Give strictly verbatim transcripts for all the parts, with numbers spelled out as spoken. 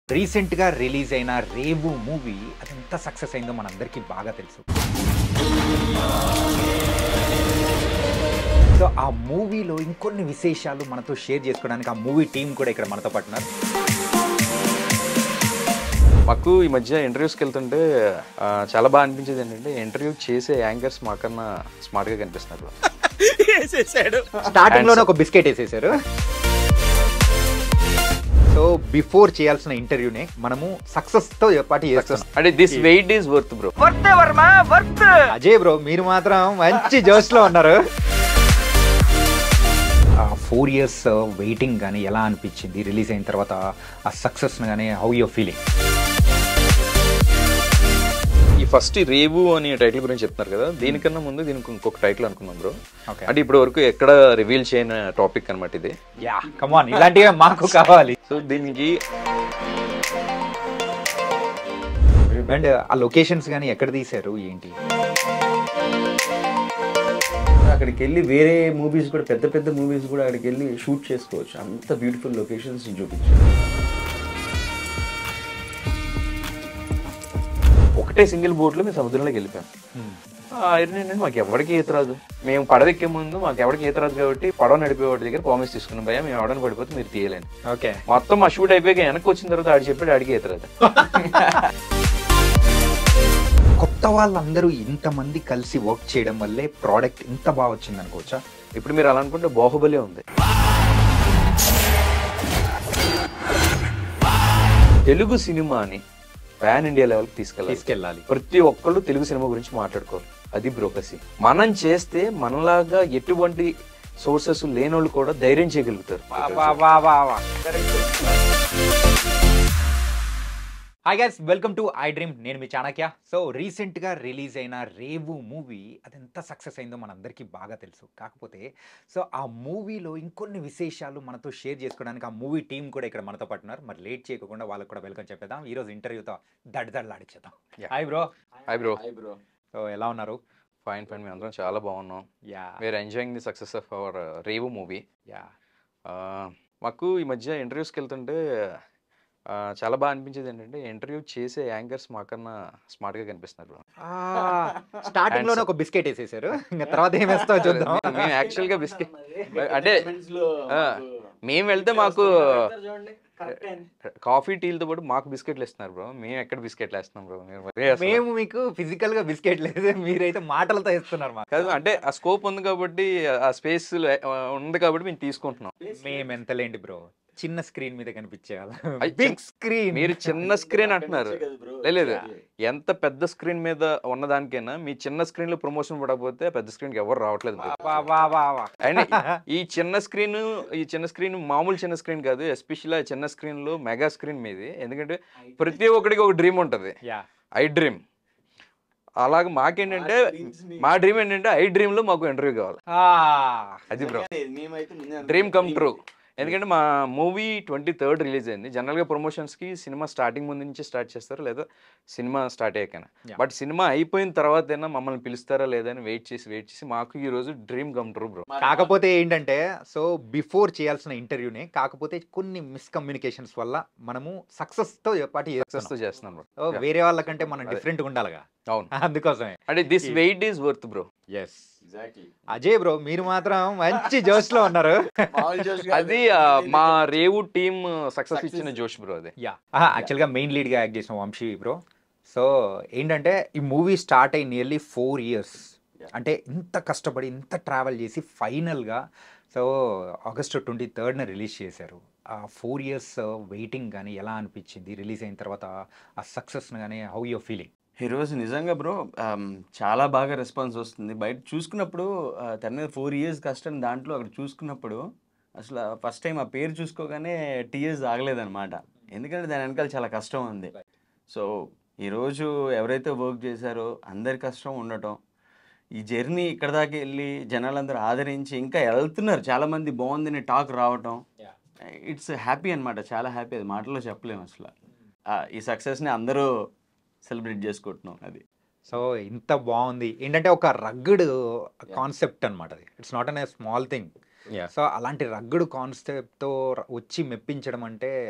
రీసెంట్‌గా రిలీజ్ అయిన 'రేవు' మూవీ అదెంత సక్సెస్ అయిందో మనందరికీ బాగా తెలుసు. సో ఆ మూవీలో ఇంకొన్ని విశేషాలు మనతో షేర్ చేసుకోవడానికి ఆ మూవీ టీమ్ కూడా ఇక్కడ మనతో పాటు ఉన్నారు. మాకు ఈ మధ్య ఇంటర్వ్యూస్కి వెళ్తుంటే చాలా బాగా అనిపించేది ఏంటంటే ఇంటర్వ్యూ చేసే యాంకర్స్ మాకన్నా స్మార్ట్గా కనిపిస్తున్నారు. స్టార్టింగ్లోనే ఒక బిస్కెట్ వేసేసారు. సో బిఫోర్ చేయాల్సిన ఇంటర్వ్యూనే మనము సక్సెస్ తో పాటు చేస్తాం. అంటే this wait is worth bro. Worth Varma worth. Ajay bro మీరు మాత్రం మంచి జోష్ లో ఉన్నారు. ఫోర్ ఇయర్స్ వెయిటింగ్ కానీ ఎలా అనిపించింది రిలీజ్ అయిన తర్వాత ఆ సక్సెస్ కానీ హౌ యూర్ ఫీలింగ్? ఈ ఫస్ట్ రేవు అనే టైటిల్ గురించి చెప్తున్నారు కదా, దీనికన్నా ముందు దీనికి ఇంకొక టైటిల్ అనుకున్నాం బ్రో. అంటే ఇప్పటి వరకు ఎక్కడ రివీల్ చేయని టాపిక్ అనమాట ఇది. యా కమ్ ఆన్, ఇలాంటివే మాకు కావాలి. సో దీనికి అండ్ ఆ లొకేషన్స్ కానీ ఎక్కడ తీశారు ఏంటి? అక్కడికి వెళ్ళి వేరే మూవీస్ కూడా పెద్ద పెద్ద మూవీస్ కూడా అక్కడికి వెళ్ళి షూట్ చేసుకోవచ్చు, అంత బ్యూటిఫుల్ లొకేషన్స్ చూపించారు. ఒకటే సింగిల్ బోట్లో మేము సముద్రంలోకి వెళ్ళిపోయాం. ఐరన్ ఏంటంటే మాకు ఎవరికి ఈత రాదు, మేము పడవ ఎక్కే ముందు మాకు ఎవరికి ఈత రాదు కాబట్టి పడవ నడిపేవాడి దగ్గర ప్రామిస్ తీసుకున్నాం, భయ మేము ఎవడని పడిపోతే మీరు తీయలేను. ఓకే మొత్తం మా షూట్ అయిపోయాక వెనక్కి వచ్చిన తర్వాత ఆడి చెప్పాడు ఆడికి ఈత రాదు. కొత్త వాళ్ళందరూ ఇంతమంది కలిసి వర్క్ చేయడం వల్లే ప్రోడక్ట్ ఇంత బాగా వచ్చింది అనుకోవచ్చా? ఇప్పుడు మీరు అలా అనుకుంటే బాహుబలి ఉంది. తెలుగు సినిమాని పాన్ ఇండియా లెవెల్కి తీసుకెళ్ళాలి తీసుకెళ్ళాలి ప్రతి ఒక్కళ్ళు తెలుగు సినిమా గురించి మాట్లాడుకోవాలి. అది బ్రోకసీ. మనం చేస్తే మనలాగా ఎటువంటి సోర్సెస్ లేనోళ్ళు కూడా ధైర్యం చేయగలుగుతారు. Hi guys, welcome to iDream. నేను మీ చాణక్య. సో రీసెంట్గా రిలీజ్ అయిన 'రేవు' మూవీ అదెంత సక్సెస్ అయిందో మనందరికీ బాగా తెలుసు. కాకపోతే సో ఆ మూవీలో ఇంకొన్ని విశేషాలు మనతో షేర్ చేసుకోవడానికి ఆ మూవీ టీం కూడా ఇక్కడ మనతో పాటు ఉన్నారు. మరి లేట్ చేయకుండా వాళ్ళకి కూడా వెల్కమ్ చెప్పేద్దాం. ఈరోజు ఇంటర్వ్యూతో దడదడలాడిచ్చేద్దాం. Hi bro. Hi bro. So ఎలా ఉన్నారు? ఫైన్ ఫైన్, మేము అందరం చాలా బాగున్నాం. Ya we are enjoying the success of our 'Revu' movie. Ya మాకు ఈ మధ్య ఇంటర్వ్యూస్కి వెళ్తుంటే చాలా బాగా అనిపించేది ఏంటంటే ఇంటర్వ్యూ చేసే యాంకర్స్ మాకన్నా స్మార్ట్గా కనిపిస్తున్నారు. స్టార్టింగ్ లోనే ఒక బిస్కెట్ వేసేసారు, ఇంకా తర్వాత ఏం వేస్తావు చూద్దాం. మేము యాక్చువల్గా బిస్కెట్ అంటే మేము వెళ్తే మాకు కాఫీ టీలతో పాటు మాకు బిస్కెట్లు ఇస్తున్నారు బ్రో. మేము ఎక్కడ బిస్కెట్లు వేస్తున్నాం బ్రో? మేము మీకు ఫిజికల్ గా బిస్కెట్ లేదు, మీరైతే మాటలతో ఇస్తున్నారు మాకు. కాదు అంటే ఆ స్కోప్ ఉంది కాబట్టి, ఆ స్పేస్ ఉంది కాబట్టి మేము తీసుకుంటున్నాం. మేము ఎంత లేండి బ్రో, చిన్న స్క్రీన్ మీద కనిపించేవాళ్ళం. Big screen. మీరు చిన్న స్క్రీన్ అంటున్నారు, లేదు ఎంత పెద్ద స్క్రీన్ మీద ఉన్నదానికైనా మీ చిన్న స్క్రీన్ లో ప్రమోషన్ పడకపోతే పెద్ద స్క్రీన్ కి ఎవరు రావట్లేదు. అండ్ ఈ చిన్న స్క్రీన్ ఈ చిన్న స్క్రీన్ మామూలు చిన్న స్క్రీన్ కాదు, ఎస్పెషల్లీ చిన్న స్క్రీన్ లో మెగా స్క్రీన్ మీది. ఎందుకంటే ప్రతి ఒక్కడికి ఒక డ్రీమ్ ఉంటది, ఐ డ్రీమ్. అలాగే మాకేంటంటే మా డ్రీమ్ ఏంటంటే ఐ డ్రీమ్ లో మాకు ఇంటర్వ్యూ కావాలి. అది బ్రో డ్రీమ్ కమ్ ట్రూ. ఎందుకంటే మా మూవీ ట్వంటీ థర్డ్ రిలీజ్ అయింది. జనరల్గా ప్రమోషన్స్కి సినిమా స్టార్టింగ్ ముందు నుంచి స్టార్ట్ చేస్తారు, లేదా సినిమా స్టార్ట్ అయ్యాకైనా. బట్ సినిమా అయిపోయిన తర్వాత అయినా మమ్మల్ని పిలుస్తారా లేదా అని వెయిట్ చేసి వెయిట్ చేసి మాకు ఈ రోజు డ్రీమ్ కమ్ ట్రూ బ్రో. కాకపోతే ఏంటంటే సో బిఫోర్ చేయాల్సిన ఇంటర్వ్యూనే, కాకపోతే కొన్ని మిస్కమ్యూనికేషన్స్ వల్ల మనము సక్సెస్ తో పాటు సక్సెస్ తో చేస్తున్నాం బ్రో. వేరే వాళ్ళకంటే మనం డిఫరెంట్ గా ఉండాలిగా. అవును, అందుకోసమే. అంటే this wait is worth bro. Yes Ajay bro మీరు మాత్రం మంచి జోష్ లో ఉన్నారు. అది మా రేవు టీమ్ సక్సెస్ ఇచ్చిన జోష్ బ్రో. అది యా యాక్చువల్ గా మెయిన్ లీడ్ గా యాక్ట్ చేసిన వంశీ బ్రో. సో ఏంటంటే ఈ మూవీ స్టార్ట్ అయ్యి నియర్లీ ఫోర్ ఇయర్స్ అంటే ఇంత కష్టపడి ఇంత ట్రావెల్ చేసి ఫైనల్గా సో ఆగస్ట్ ట్వంటీ థర్డ్న రిలీజ్ చేశారు. ఆ ఫోర్ ఇయర్స్ వెయిటింగ్ కానీ ఎలా అనిపించింది రిలీజ్ అయిన తర్వాత ఆ సక్సెస్ కానీ హౌ యూర్ ఫీలింగ్? ఈరోజు నిజంగా బ్రో చాలా బాగా రెస్పాన్స్ వస్తుంది. బయట చూసుకున్నప్పుడు తన మీద ఫోర్ ఇయర్స్ కష్టం, దాంట్లో అక్కడ చూసుకున్నప్పుడు అసలు ఫస్ట్ టైం ఆ పేరు చూసుకోగానే టీయర్స్ ఆగలేదన్నమాట. ఎందుకంటే దాని వెనకాల చాలా కష్టం ఉంది. సో ఈరోజు ఎవరైతే వర్క్ చేశారో అందరి కష్టం ఉండటం, ఈ జర్నీ ఇక్కడ దాకా వెళ్ళి జనాలందరూ ఆదరించి ఇంకా వెళ్తున్నారు, చాలామంది బాగుందని టాక్ రావటం, ఇట్స్ హ్యాపీ అనమాట. చాలా హ్యాపీ, అది మాటల్లో చెప్పలేము అసలు. ఈ సక్సెస్ని అందరూ సెలబ్రేట్ చేసుకుంటున్నాం. అది సో ఇంత బాగుంది ఏంటంటే ఒక రగ్గుడ్ కాన్సెప్ట్ అనమాట. అది it's not an a small thing. So అలాంటి రగ్గుడు కాన్సెప్ట్తో వచ్చి మెప్పించడం అంటే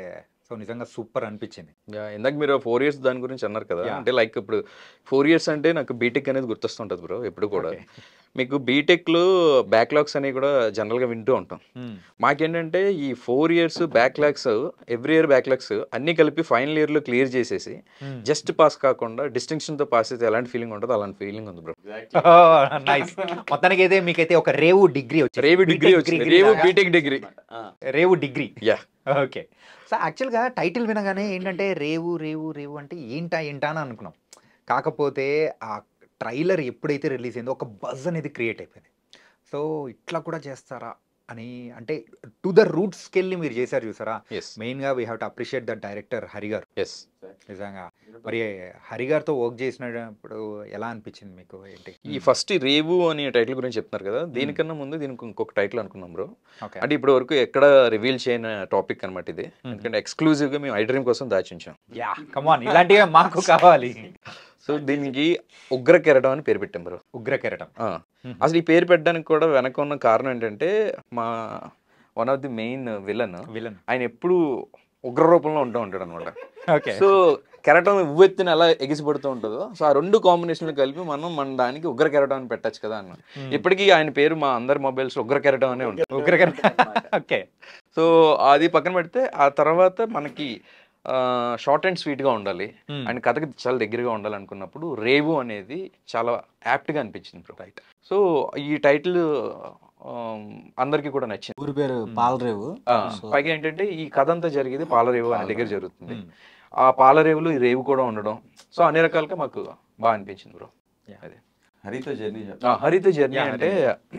సో నిజంగా సూపర్ అనిపించింది. యాహ్! ఇందాక మీరు ఫోర్ ఇయర్స్ దాని గురించి అన్నారు కదా! యాహ్! అంటే లైక్ ఇప్పుడు ఫోర్ ఇయర్స్ అంటే నాకు బీటెక్ అనేది గుర్తొస్తుంటది బ్రో ఎప్పుడు కూడా. ఓకే. మీకు బీటెక్‌లో బ్యాక్‌లాగ్స్ అనేవి కూడా జనరల్‌గా వింటూ ఉంటాం. హ్మ్. మాకేంటంటే ఈ four years backlogs every year backlogs అన్నీ కలిపి ఫైనల్ ఇయర్‌లో క్లియర్ చేసేసి హ్మ్. జస్ట్ పాస్ కాకుండా డిస్టింక్షన్‌తో పాస్ అయితే ఎలాంటి ఫీలింగ్ ఉంటదో అలాంటి ఫీలింగ్ ఉంది బ్రో. ఓహ్! నైస్. మొత్తానికైతే మీకైతే ఒక రేవు డిగ్రీ వచ్చింది. రేవు డిగ్రీ బీటెక్ వచ్చింది. డిగ్రీ రేవు లాగా BTech degree. Revu degree. Yeah! Okay. So, యాక్చువల్‌గా టైటిల్ వినగానే ఏంటంటే రేవు, రేవు, రేవు అంటే ఏంటా? ఏంటా? అని అనుకున్నాం. కాకపోతే ఆ ట్రైలర్ ఎప్పుడైతే రిలీజ్ అయిందో ఒక బజ్ అనేది క్రియేట్ అయిపోయింది. సో, ఇట్లా కూడా చేస్తారా? అని అంటే టు ద రూట్స్‌కెళ్ళి మీరు చేశారు చూసారా? యెస్. మెయిన్‌గా we have to appreciate the director Hari గారు. యెస్. నిజంగా. మరి హరి గారితో వర్క్ చేసినప్పుడు ఎలా అనిపించింది మీకు? ఏంటి? ఈ ఫస్ట్ ఈ రేవు అనే టైటిల్ గురించి చెప్తున్నారు కదా! దీనికన్నా ముందు దీనికి ఇంకొక టైటిల్ అనుకున్నాం బ్రో. ఓకే. అంటే ఇప్పటి వరకు ఎక్కడ రివీల్ చేయని టాపిక్ అన్నమాట ఇది. హుహు. ఎందుకంటే ఎక్స్‌క్లూజివ్‌గా మేము ఐ డ్రీమ్ కోసం దాచుంచాం. యాహ్! కమ్ ఆన్ ఇలాంటివే మాకు కావాలి. సో, దీనికి ఉగ్ర కెరటం అని పేరు పెట్టాం బ్రో. ఉగ్ర కెరటం. ఆ! హుహు. అసలు ఈ పేరు పెట్టడానికి కూడా వెనక ఉన్న కారణం ఏంటంటే మా one of the main villain villain. ఆయన ఎప్పుడూ ఉగ్ర రూపంలో ఉంటూ ఉంటాడన్నమాట. ఓకే. సో, కెరటం ఉవ్వెత్తున ఎలా ఎగిసిపడుతూ ఉంటుందో సో ఆ రెండు కాంబినేషన్లు కలిపి మనం మన దానికి ఉగ్ర కెరటం అని పెట్టచ్చు కదా అన్న. హ్మ్. ఇప్పటికీ ఆయన పేరు మా అందరి మొబైల్స్‌లో ఉగ్ర కెరటం అనే ఉంటుంది. ఉగ్ర కెరటం. ఓకే. సో, అది పక్కన పెడితే ఆ తర్వాత మనకి ఆహ్, షార్ట్ అండ్ స్వీట్‌గా ఉండాలి. హ్మ్. అండ్ కథకి చాలా దగ్గరగా ఉండాలనుకున్నప్పుడు రేవు అనేది చాలా యాప్ట్‌గా అనిపించింది బ్రో. రైట్. సో, ఈ టైటిల్ ఆహ్, అందరికీ కూడా నచ్చింది. ఊరి పేరు హ్మ్. పాలరేవు. ఆ! సో పైగా ఏంటంటే ఈ కథ అంతా జరిగేది పాలరేవు అనే దగ్గర జరుగుతుంది. హ్మ్. ఆ పాలరేవులో ఈ రేవు కూడా ఉండడం. సో, అన్ని రకాలుగా మాకు బా అనిపించింది బ్రో. యాహ్! అది. హరితో జర్నీ ఆ! హరిత జర్నీ యాహ్! అంటే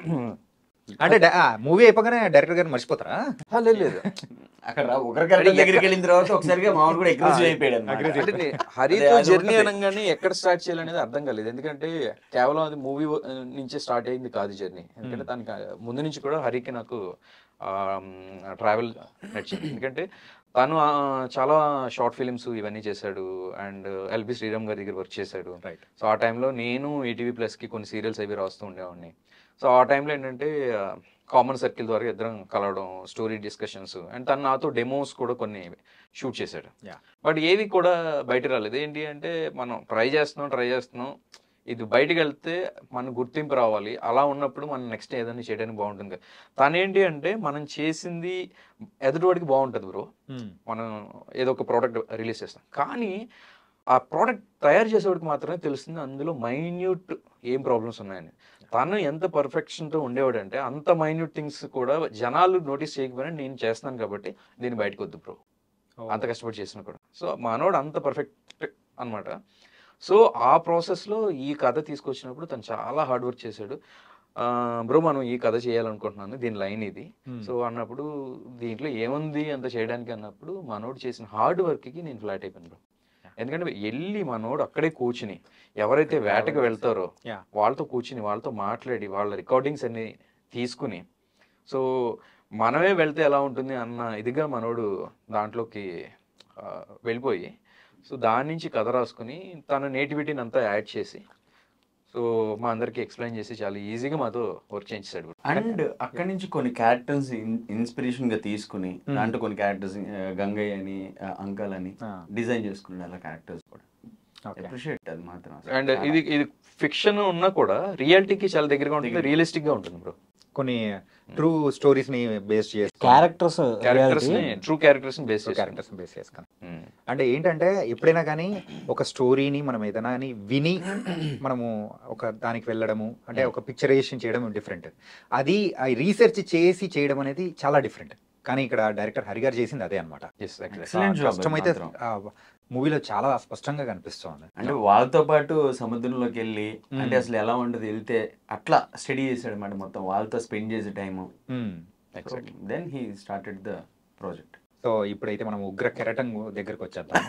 అంటే డ ఆ! మూవీ అయిపోగానే డైరెక్టర్ గారిని మర్చిపోతారా? ఆ! లేదు లేదు. అక్కడ ఒకరికల్లా దగ్గరికి వెళ్ళిన తర్వాత ఒకసారిగా మామూలు కూడా అగ్రెసివ్ అయిపోయాడు అన్నమాట. Aggressive. అంటే నే- హరితో అది జర్నీ ఉంటది. అనగానే ఎక్కడ స్టార్ట్ చేయాలనేది అర్థం కాలేదు. ఎందుకంటే కేవలం అది మూవీ నుంచే స్టార్ట్ అయింది కాదు జర్నీ. ఎందుకంటే దానికి ఆ ముందు నుంచి కూడా హరికి నాకు ట్రావెల్ నచ్చింది. ఎందుకంటే తను ఆ, చాలా షార్ట్ ఫిలిమ్స్ ఇవన్నీ చేశాడు. అండ్ ఎల్బి శ్రీరామ్ గారి దగ్గర వర్క్ చేశాడు. రైట్. సో ఆ టైంలో నేను ఈటీవీ ప్లస్కి కొన్ని సీరియల్స్ అవి రాస్తూ ఉండేవాడిని. సో ఆ టైంలో ఏంటంటే కామన్ సర్కిల్ ద్వారా ఇద్దరం కలవడం, స్టోరీ డిస్కషన్స్ అండ్ తను నాతో డెమోస్ కూడా కొన్ని షూట్ చేశాడు. యాహ్! బట్ ఏవి కూడా బయట రాలేదు. ఏంటి అంటే మనం ట్రై చేస్తున్నాం ట్రై చేస్తున్నాం ఇది బయటికి వెళ్తే మన గుర్తింపు రావాలి. అలా ఉన్నప్పుడు మనం నెక్స్ట్ ఏదైనా చేయడానికి బాగుంటుంది కదా. తనేంటి అంటే మనం చేసింది ఎదుటివాడికి బాగుంటుంది బ్రో. హ్మ్. మనం ఏదో ఒక ప్రోడక్ట్ రిలీజ్ చేస్తాం. కానీ ఆ ప్రోడక్ట్ తయారు చేసేవాడికి మాత్రమే తెలుస్తుంది అందులో మైన్యూట్ ఏం ప్రాబ్లమ్స్ ఉన్నాయని. తను ఎంత పర్ఫెక్షన్తో ఉండేవాడంటే అంత మైన్యూట్ థింగ్స్ కూడా జనాలు నోటీస్ చేయకపోయినా నేను చేస్తున్నాను కాబట్టి దీన్ని బయటకు వద్దు బ్రో. ఓహ్! అంత కష్టపడి చేసిన కూడా. సో మనోడు అంత పర్ఫెక్ట్ అన్నమాట. సో ఆ ప్రాసెస్‌లో ఈ కథ తీసుకొచ్చినప్పుడు తను చాలా హార్డ్ వర్క్ చేశాడు. ఆహ్, బ్రో మనం ఈ కథ చేయాలనుకుంటున్నాను. దీని లైన్ ఇది. హ్మ్. సో అన్నప్పుడు దీంట్లో ఏముంది అంత చేయడానికి అన్నప్పుడు మనోడు చేసిన హార్డ్ వర్క్‌కి నేను ఫ్లాట్ అయిపోయాను బ్రో. ఎందుకంటే ఎళ్ళి మనోడు అక్కడే కూర్చుని ఎవరైతే వేటకి వెళ్తారో యాహ్! వాళ్ళతో కూర్చుని వాళ్ళతో మాట్లాడి వాళ్ళ రికార్డింగ్స్ అన్ని తీసుకుని సో మనమే వెళ్తే ఎలా ఉంటుంది అన్న ఇదిగా మనోడు దాంట్లోకి ఆహ్, వెళ్ళిపోయి సో దాని నుంచి కథ రాసుకొని తన నేటివిటీని అంతా యాడ్ చేసి సో మా అందరికి ఎక్స్ప్లెయిన్ చేసి చాలా ఈజీగా మాతో వర్క్ చేయించాడు. అండ్ అక్కడి నుంచి కొన్ని క్యారెక్టర్స్ ఇన్స్పిరేషన్ గా తీసుకుని Hmm. దాంట్లో కొన్ని క్యారెక్టర్స్ గంగయ్య అని ఆ, అంకల్ అని ఆ. డిజైన్ చేసుకున్నాడు అలా క్యారెక్టర్స్ కూడా ఓకే. అప్రిషియేట్ అది మాత్రం అసలు. అండ్ చాలా. ఇది ఇది ఫిక్షన్ ఉన్నా కూడా రియాలిటీకి చాలా దగ్గరగా ఉంటుంది, దగ్గరగా. రియలిస్టిక్ గా ఉంటుంది బ్రో. కొన్ని ట్రూ స్టోరీస్ ని బేస్ చేసుకొని క్యారెక్టర్స్ క్యారెక్టర్స్ ని ట్రూ క్యారెక్టర్స్ ని బేస్ చేసి క్యారెక్టర్స్ బేస్ చేసుకొని అంటే ఏంటంటే ఎప్పుడైనా కానీ ఒక స్టోరీని మనం ఏదైనా కానీ విని మనము ఒక దానికి వెళ్ళడము అంటే ఒక పిక్చరైజేషన్ చేయడం డిఫరెంట్. అది రీసెర్చ్ చేసి చేయడం అనేది చాలా డిఫరెంట్. కానీ ఇక్కడ డైరెక్టర్ హరి గారు చేసింది అదే అనమాట. Excellent job అది కష్టమైతే మాత్రం. మూవీలో చాలా స్పష్టంగా కనిపిస్తుంది. అంటే వాళ్ళతో పాటు సముద్రంలోకి వెళ్ళి Hmm. అంటే అసలు ఎలా ఉంటుంది వెళ్తే అట్లా స్టడీ చేశాడు అనమాట మొత్తం వాళ్ళతో స్పెండ్ చేసే time. Then he started the project. So ఇప్పుడైతే మనం ఉగ్ర కెరటం దగ్గరకు వచ్చేద్దాము.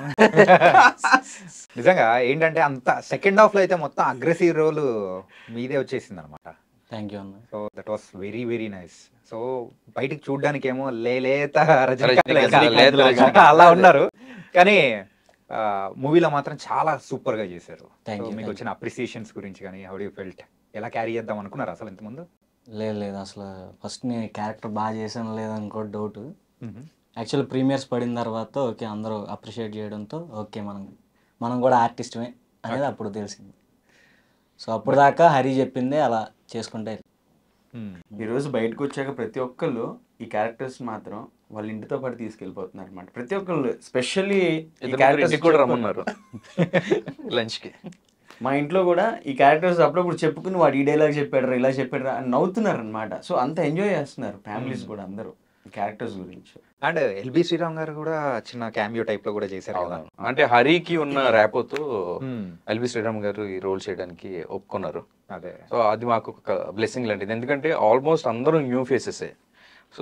నిజంగా ఏంటంటే అంత సెకండ్ హాఫ్ లో అయితే మొత్తం అగ్రెసివ్ రోల్ మీదే వచ్చేసింది అనమాట. థ్యాంక్ యూ అన్న. So that was very very nice. So బయటికి చూడడానికి ఏమో లేలేత రజనీకాంత్ రజనీకాంత్ లేత లాగా రజనీకాంత్ అలా ఉన్నారు. కానీ మూవీలో మాత్రం చాలా సూపర్ గా చేశారు. Thank సో you, మీకు thank వచ్చిన అప్రిసియేషన్స్ గురించి కానీ హౌ డు ఫెల్ట్ ఎలా క్యారీ చేద్దాం అనుకున్నారు అసలు ఇంతకుముందు? లేదు లేదు అసలు ఫస్ట్ నేను క్యారెక్టర్ బాగా చేశాను లేదనుకో డౌట్. యాక్చువల్ ప్రీమియర్స్ పడిన తర్వాత ఓకే అందరూ అప్రిషియేట్ చేయడంతో ఓకే మనం మనం కూడా ఆర్టిస్ట్మే అనేది అప్పుడు తెలిసింది. సో అప్పుడు దాకా హరి చెప్పిందే అలా చేసుకుంటే. ఈరోజు బయటకు వచ్చాక ప్రతి ఒక్కళ్ళు ఈ క్యారెక్టర్స్ మాత్రం వాళ్ళ ఇంటితో పాటు తీసుకెళ్ళిపోతున్నారు అనమాట. ప్రతి ఒక్కళ్ళు స్పెషల్లీ ఈ క్యారెక్టర్స్ కూడా రమ్మన్నారు లంచ్కి. మా ఇంట్లో కూడా ఈ క్యారెక్టర్స్ అప్పుడప్పుడు చెప్పుకుని వాడు ఈ డైలాగ్ చెప్పాడు ఇలా చెప్పాడు అని నవ్వుతున్నారు అనమాట. సో అంత ఎంజాయ్ చేస్తున్నారు ఫ్యామిలీస్ కూడా అందరూ క్యారెక్టర్స్ గురించి. అండ్ ఎల్బి శ్రీరామ్ గారు కూడా చిన్న క్యామియో టైప్ లో కూడా చేశారు కదా. అంటే హరికి ఉన్న ర్యాపోతో ఎల్బి శ్రీరామ్ గారు ఈ రోల్ చేయడానికి ఒప్పుకున్నారు. అదే సో అది మాకు ఒక బ్లెస్సింగ్ లాంటిది, ఎందుకంటే ఆల్మోస్ట్ అందరూ న్యూ ఫేసెస్. సో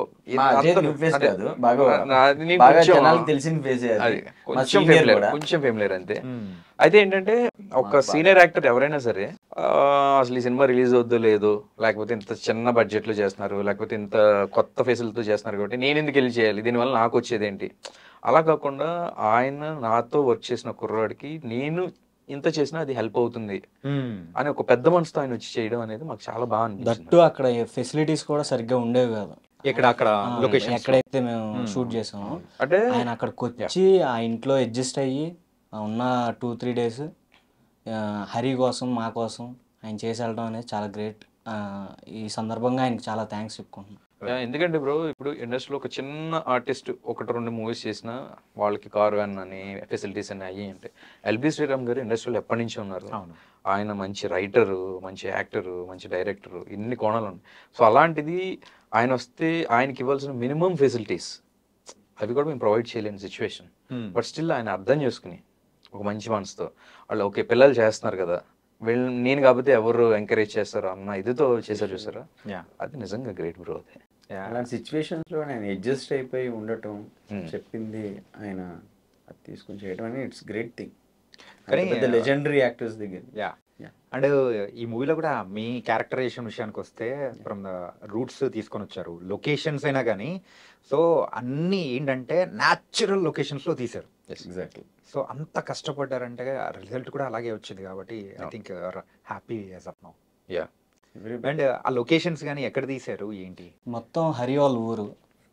కొంచెం ఫేమిలియర్ అంతే. అయితే ఏంటంటే ఒక సీనియర్ యాక్టర్ ఎవరైనా సరే అసలు ఈ సినిమా రిలీజ్ అవుద్దో లేదో, లేకపోతే ఇంత చిన్న బడ్జెట్ లో చేస్తున్నారు, లేకపోతే ఇంత కొత్త ఫేసులతో చేస్తున్నారు కాబట్టి నేను ఎందుకు వెళ్ళి చేయాలి, దీనివల్ల నాకు వచ్చేది ఏంటి, అలా కాకుండా ఆయన నాతో వర్క్ చేసిన కుర్రాడికి నేను ఇంత చేసినా అది హెల్ప్ అవుతుంది అని ఒక పెద్ద మనసుతో ఆయన వచ్చి చేయడం అనేది మాకు చాలా బాగా అనిపిస్తుంది. దట్టు అక్కడ ఫెసిలిటీస్ కూడా సరిగ్గా ఉండేవి కాదు. ఇక్కడ అక్కడ లొకేషన్ ఎక్కడైతే మేము షూట్ చేసామో అంటే ఆయన అక్కడికి వచ్చి ఆ ఇంట్లో అడ్జస్ట్ అయ్యి ఉన్న టూ త్రీ డేస్ హరి కోసం మా కోసం ఆయన చేసి వెళ్ళడం అనేది చాలా గ్రేట్. ఈ సందర్భంగా ఆయనకి చాలా థ్యాంక్స్ చెప్పుకుంటున్నాను. ఎందుకంటే బ్రో ఇప్పుడు ఇండస్ట్రీలో ఒక చిన్న ఆర్టిస్ట్ ఒకటి రెండు మూవీస్ చేసినా వాళ్ళకి కార్ వ్యాన్ అని ఫెసిలిటీస్ అని అయ్యి అంటే ఎల్బి శ్రీరామ్ గారు ఇండస్ట్రీలో ఎప్పటి నుంచి ఉన్నారు. ఆయన మంచి రైటరు, మంచి యాక్టరు, మంచి డైరెక్టరు, ఇన్ని కోణాలు ఉన్నాయి. సో అలాంటిది ఆయన వస్తే ఆయనకి ఇవ్వాల్సిన మినిమం ఫెసిలిటీస్ అవి కూడా మేము ప్రొవైడ్ చేయలేని సిచ్యువేషన్. బట్ స్టిల్ ఆయన అర్థం చేసుకుని ఒక మంచి మనసుతో వాళ్ళు ఓకే పిల్లలు చేస్తున్నారు కదా వీళ్ళు నేను కాకపోతే ఎవరు ఎంకరేజ్ చేస్తారు అన్న ఇదితో చేశారు చూసారా, అది నిజంగా గ్రేట్ బ్రో. అదే అలాంటి సిచ్యువేషన్స్ లో ఆయన అడ్జస్ట్ అయిపోయి ఉండటం, చెప్పింది ఆయన అది తీసుకుని చేయడం అనేది ఇట్స్ గ్రేట్ థింగ్. పెద్ద లెజెండరీ యాక్టర్స్ దగ్గర. యా అండ్ ఈ మూవీలో కూడా మీ క్యారెక్టరైజేషన్ విషయానికి వస్తే ఫ్రమ్ ద రూట్స్ తీసుకొని వచ్చారు, లొకేషన్స్ అయినా కానీ సో అన్నీ ఏంటంటే న్యాచురల్ లొకేషన్స్లో తీశారు. ఎగ్జాక్ట్లీ. సో అంత కష్టపడ్డారంటే రిజల్ట్ కూడా అలాగే వచ్చింది కాబట్టి I think happy as of now. Ya and ఆ లొకేషన్స్ కానీ ఎక్కడ తీశారు ఏంటి? మొత్తం హరి వాళ్ళ ఊరు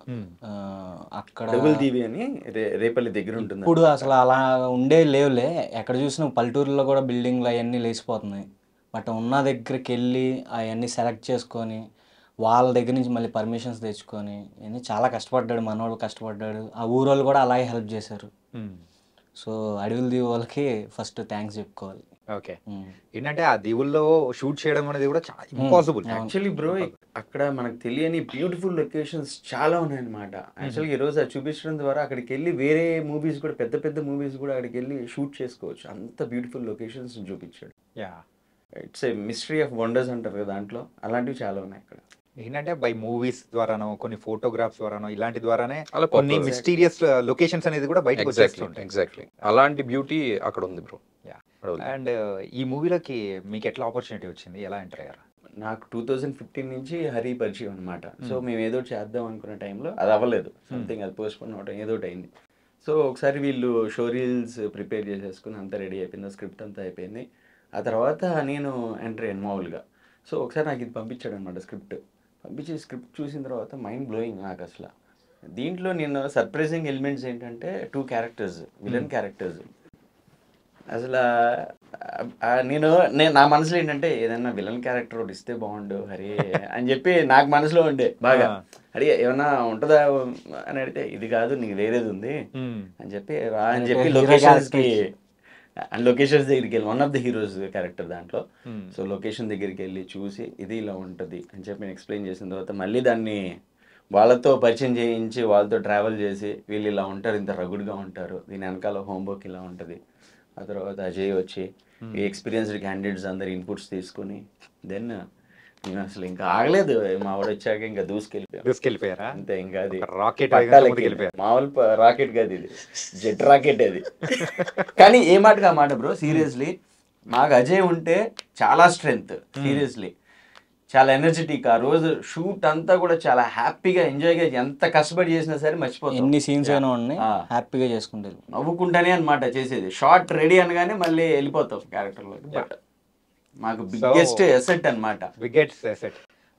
అక్కడ అని రేపల్లి దగ్గర ఉంటుంది. ఇప్పుడు అసలు అలా ఉండే లేవులే, ఎక్కడ చూసినా పల్లెటూరులో కూడా బిల్డింగ్లు అవన్నీ లేచిపోతున్నాయి. బట్ ఉన్న దగ్గరికి వెళ్ళి అవన్నీ సెలెక్ట్ చేసుకొని వాళ్ళ దగ్గర నుంచి మళ్ళీ పర్మిషన్స్ తెచ్చుకొని ఇవన్నీ చాలా కష్టపడ్డాడు, మనోళ్ళు కష్టపడ్డాడు, ఆ ఊరోళ్ళు కూడా అలాగే హెల్ప్ చేశారు. సో అడవుల దీవు వాళ్ళకి ఫస్ట్ థ్యాంక్స్ చెప్పుకోవాలి. ఓకే ఏంటంటే ఆ దీవుల్లో షూట్ చేయడం అనేది కూడా చాలా ఇంపాసిబుల్ యాక్చువల్లీ బ్రో. అక్కడ మనకు తెలియని బ్యూటిఫుల్ లొకేషన్స్ చాలా ఉన్నాయన్నమాట. యాక్చువల్గా ఈరోజు అది చూపించడం ద్వారా అక్కడికి వెళ్ళి వేరే మూవీస్ కూడా పెద్ద పెద్ద మూవీస్ కూడా అక్కడికి వెళ్ళి షూట్ చేసుకోవచ్చు, అంత బ్యూటిఫుల్ లొకేషన్స్ చూపించాడు. Ya it's a mystery of wonders అంటారు కదా, దాంట్లో అలాంటివి చాలా ఉన్నాయి అక్కడ. ఏంటంటే బై మూవీస్ ద్వారానో కొన్ని ఫోటోగ్రాఫ్స్ ద్వారానో ఇలాంటి ద్వారానే కొన్ని మిస్టీరియస్ లొకేషన్స్ అనేది కూడా బయటకు వచ్చేస్తుంటాయి. ఎగ్జాక్ట్లీ అలాంటి బ్యూటీ అక్కడ ఉంది బ్రో. అండ్ ఈ మూవీలోకి మీకు ఎట్లా ఆపర్చునిటీ వచ్చింది, ఎలా ఎంటర్ అయ్యారు? నాకు టూ థౌజండ్ ఫిఫ్టీన్ నుంచి హరి పరిచయం అనమాట. సో మేము ఏదో చేద్దాం అనుకున్న టైంలో అది అవ్వలేదు, సంథింగ్ అది పోస్ట్ పోన్ అవటం ఏదో అయింది. సో ఒకసారి వీళ్ళు షో రీల్స్ ప్రిపేర్ చేసేసుకుని అంతా రెడీ అయిపోయింది, స్క్రిప్ట్ అంతా అయిపోయింది. ఆ తర్వాత నేను ఎంటర్ అయ్యాను మామూలుగా. సో ఒకసారి నాకు ఇది పంపించాడు అనమాట స్క్రిప్ట్. పంపించి స్క్రిప్ట్ చూసిన తర్వాత మైండ్ బ్లోయింగ్ నాకు అసలు. దీంట్లో నేను సర్ప్రైజింగ్ ఎలిమెంట్స్ ఏంటంటే టూ క్యారెక్టర్స్, విలన్ క్యారెక్టర్స్. అసలు నేను నేను నా మనసులో ఏంటంటే ఏదైనా విలన్ క్యారెక్టర్ ఒకటి ఇస్తే బాగుండు హరి అని చెప్పి నాకు మనసులో ఉండే బాగా. అడిగే ఏమన్నా ఉంటుందా అని అడిగితే ఇది కాదు నీకు వేరేది ఉంది అని చెప్పి అని చెప్పి లొకేషన్స్కి అండ్ లొకేషన్స్ దగ్గరికి వెళ్ళి one of the heroes character దాంట్లో. సో లొకేషన్ దగ్గరికి వెళ్ళి చూసి ఇది ఇలా ఉంటుంది అని చెప్పి నేను ఎక్స్ప్లెయిన్ చేసిన తర్వాత మళ్ళీ దాన్ని వాళ్ళతో పరిచయం చేయించి వాళ్ళతో ట్రావెల్ చేసి వీళ్ళు ఇలా ఉంటారు, ఇంత రగుడ్గా ఉంటారు, దీని వెనకాల హోంవర్క్ ఇలా ఉంటుంది. ఆ తర్వాత అజయ్ వచ్చి ఈ ఎక్స్పీరియన్స్డ్ క్యాండిడేట్స్ అందరు ఇన్పుట్స్ తీసుకుని దెన్ నేను అసలు ఇంకా ఆగలేదు. మా వాడు వచ్చాక ఇంకా దూసుకెళ్ళిపోయాను. దూసుకెళ్ళిపోయారా? అంతే, ఇంకా అది రాకెట్ మామూలు రాకెట్ కాదు, ఇది జెట్ రాకెట్ అది. కానీ ఏ మాటగా మాట బ్రో, సీరియస్లీ మాకు అజయ్ ఉంటే చాలా స్ట్రెంగ్త్, సీరియస్లీ చాలా ఎనర్జెటిక్. ఆ రోజు షూట్ అంతా కూడా చాలా హ్యాపీగా ఎంజాయ్గా ఎంత కష్టపడి చేసినా సరే మర్చిపోతాం. ఎన్ని సీన్స్ అయినా ఉన్నాయి హ్యాపీగా చేసుకుంటారు, నవ్వుకుంటానే అనమాట చేసేది. షార్ట్ రెడీ అనగానే మళ్ళీ వెళ్ళిపోతాం క్యారెక్టర్లో. బట్ మాకు బిగ్గెస్ట్ ఎసెట్ అనమాట, బిగ్గెస్ట్ ఎసెట్.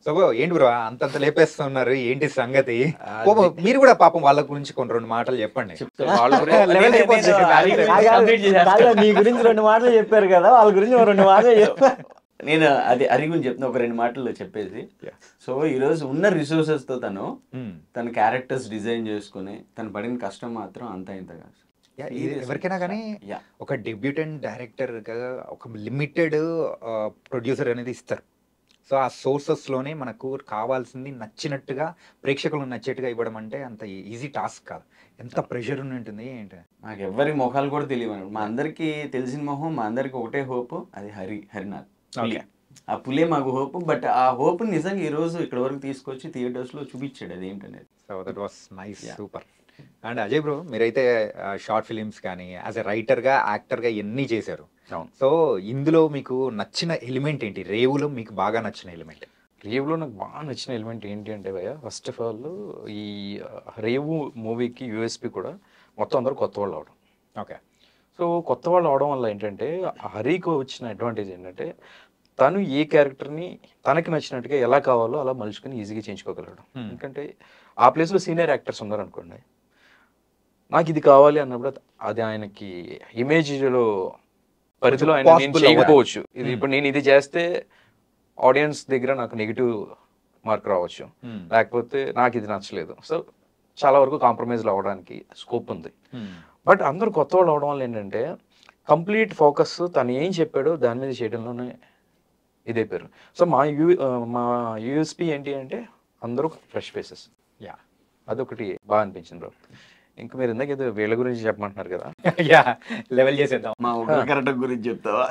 సో ఏంటి బ్రో అంతంత లేపేస్తున్నారు, ఏంటి సంగతి? పాపం మీరు కూడా పాపం వాళ్ళ గురించి కొన్ని రెండు మాటలు చెప్పండి. వాళ్ళ గురించి Level అయిపోతుంది. కాదు, నీ గురించి రెండు మాటలు చెప్పారు కదా, వాళ్ళ గురించి ఓ రెండు మాటలు చెప్పారు. నేను అది అరి గురించి చెప్తున్నా ఒక రెండు మాటల్లో చెప్పేసి. సో ఈరోజు ఉన్న రిసోర్సెస్ తో తను తన క్యారెక్టర్స్ డిజైన్ చేసుకుని తను పడిన కష్టం మాత్రం అంత ఇంత కాదు. ఎవరికైనా కానీ ఒక డెబ్యూటెంట్ డైరెక్టర్ గా ఒక లిమిటెడ్ ప్రొడ్యూసర్ అనేది ఇస్తారు. సో ఆ సోర్సెస్ లోనే మనకు కావాల్సింది నచ్చినట్టుగా ప్రేక్షకులు నచ్చేట్టుగా ఇవ్వడం అంటే అంత ఈజీ టాస్క్ కాదు. ఎంత ప్రెషర్ ఉంటుంది ఏంటి. మాకు ఎవరి మొహాలు కూడా తెలియదు. మా అందరికి తెలిసిన మొహం, మా అందరికి ఒకటే హోప్, అది హరి హరినాథ్. ఆ పులే మాకు హోప్. బట్ ఆ హోప్ నిజంగా ఈ రోజు ఇక్కడ వరకు తీసుకొచ్చి థియేటర్స్ లో చూపించాడు అది ఏంటనేది. So that was nice, super. And Ajay bro, మీరైతే షార్ట్ ఫిలిమ్స్ కానీ యాజ్ ఎ రైటర్గా యాక్టర్గా ఎన్ని చేశారు. సో ఇందులో మీకు నచ్చిన ఎలిమెంట్ ఏంటి? రేవులో మీకు బాగా నచ్చిన ఎలిమెంట్? రేవులో నాకు బాగా నచ్చిన ఎలిమెంట్ ఏంటి అంటే భయ్య, ఫస్ట్ ఆఫ్ ఆల్ ఈ రేవు మూవీకి యూఎస్పి కూడా మొత్తం అందరూ కొత్త వాళ్ళు అవడం. ఓకే. సో కొత్త వాళ్ళు అవడం వల్ల ఏంటంటే హరికి వచ్చిన అడ్వాంటేజ్ ఏంటంటే తను ఏ క్యారెక్టర్ని తనకి నచ్చినట్టుగా ఎలా కావాలో అలా మలుచుకొని ఈజీగా చేయించుకోగలడు. ఎందుకంటే ఆ ప్లేస్లో సీనియర్ యాక్టర్స్ ఉన్నారు అనుకోండి, నాకు ఇది కావాలి అన్నప్పుడు అది ఆయనకి ఇమేజ్లో పరిధిలో ఆయన నేను చేయకపోవచ్చు. ఇది ఇప్పుడు నేను ఇది చేస్తే ఆడియన్స్ దగ్గర నాకు నెగిటివ్ మార్క్ రావచ్చు, లేకపోతే నాకు ఇది నచ్చలేదు. సో చాలా వరకు కాంప్రమైజ్లు అవ్వడానికి స్కోప్ ఉంది. బట్ అందరూ కొత్త వాళ్ళు అవడం వల్ల ఏంటంటే కంప్లీట్ ఫోకస్ తను ఏం చెప్పాడో దాని మీద చేయడంలోనే ఇదైపోయారు. సో మా యూ మా యూఎస్పీ ఏంటి అంటే అందరూ ఫ్రెష్ ఫేసెస్. యా, అదొకటి బాగా అనిపించింది బ్రో. ఇంకా మీరు ఇందాక ఏదో వీళ్ళ గురించి చెప్పమంటున్నారు కదా, యా లెవెల్ చేసేద్దాం. మా కరెక్ట్ గురించి చెప్తావా?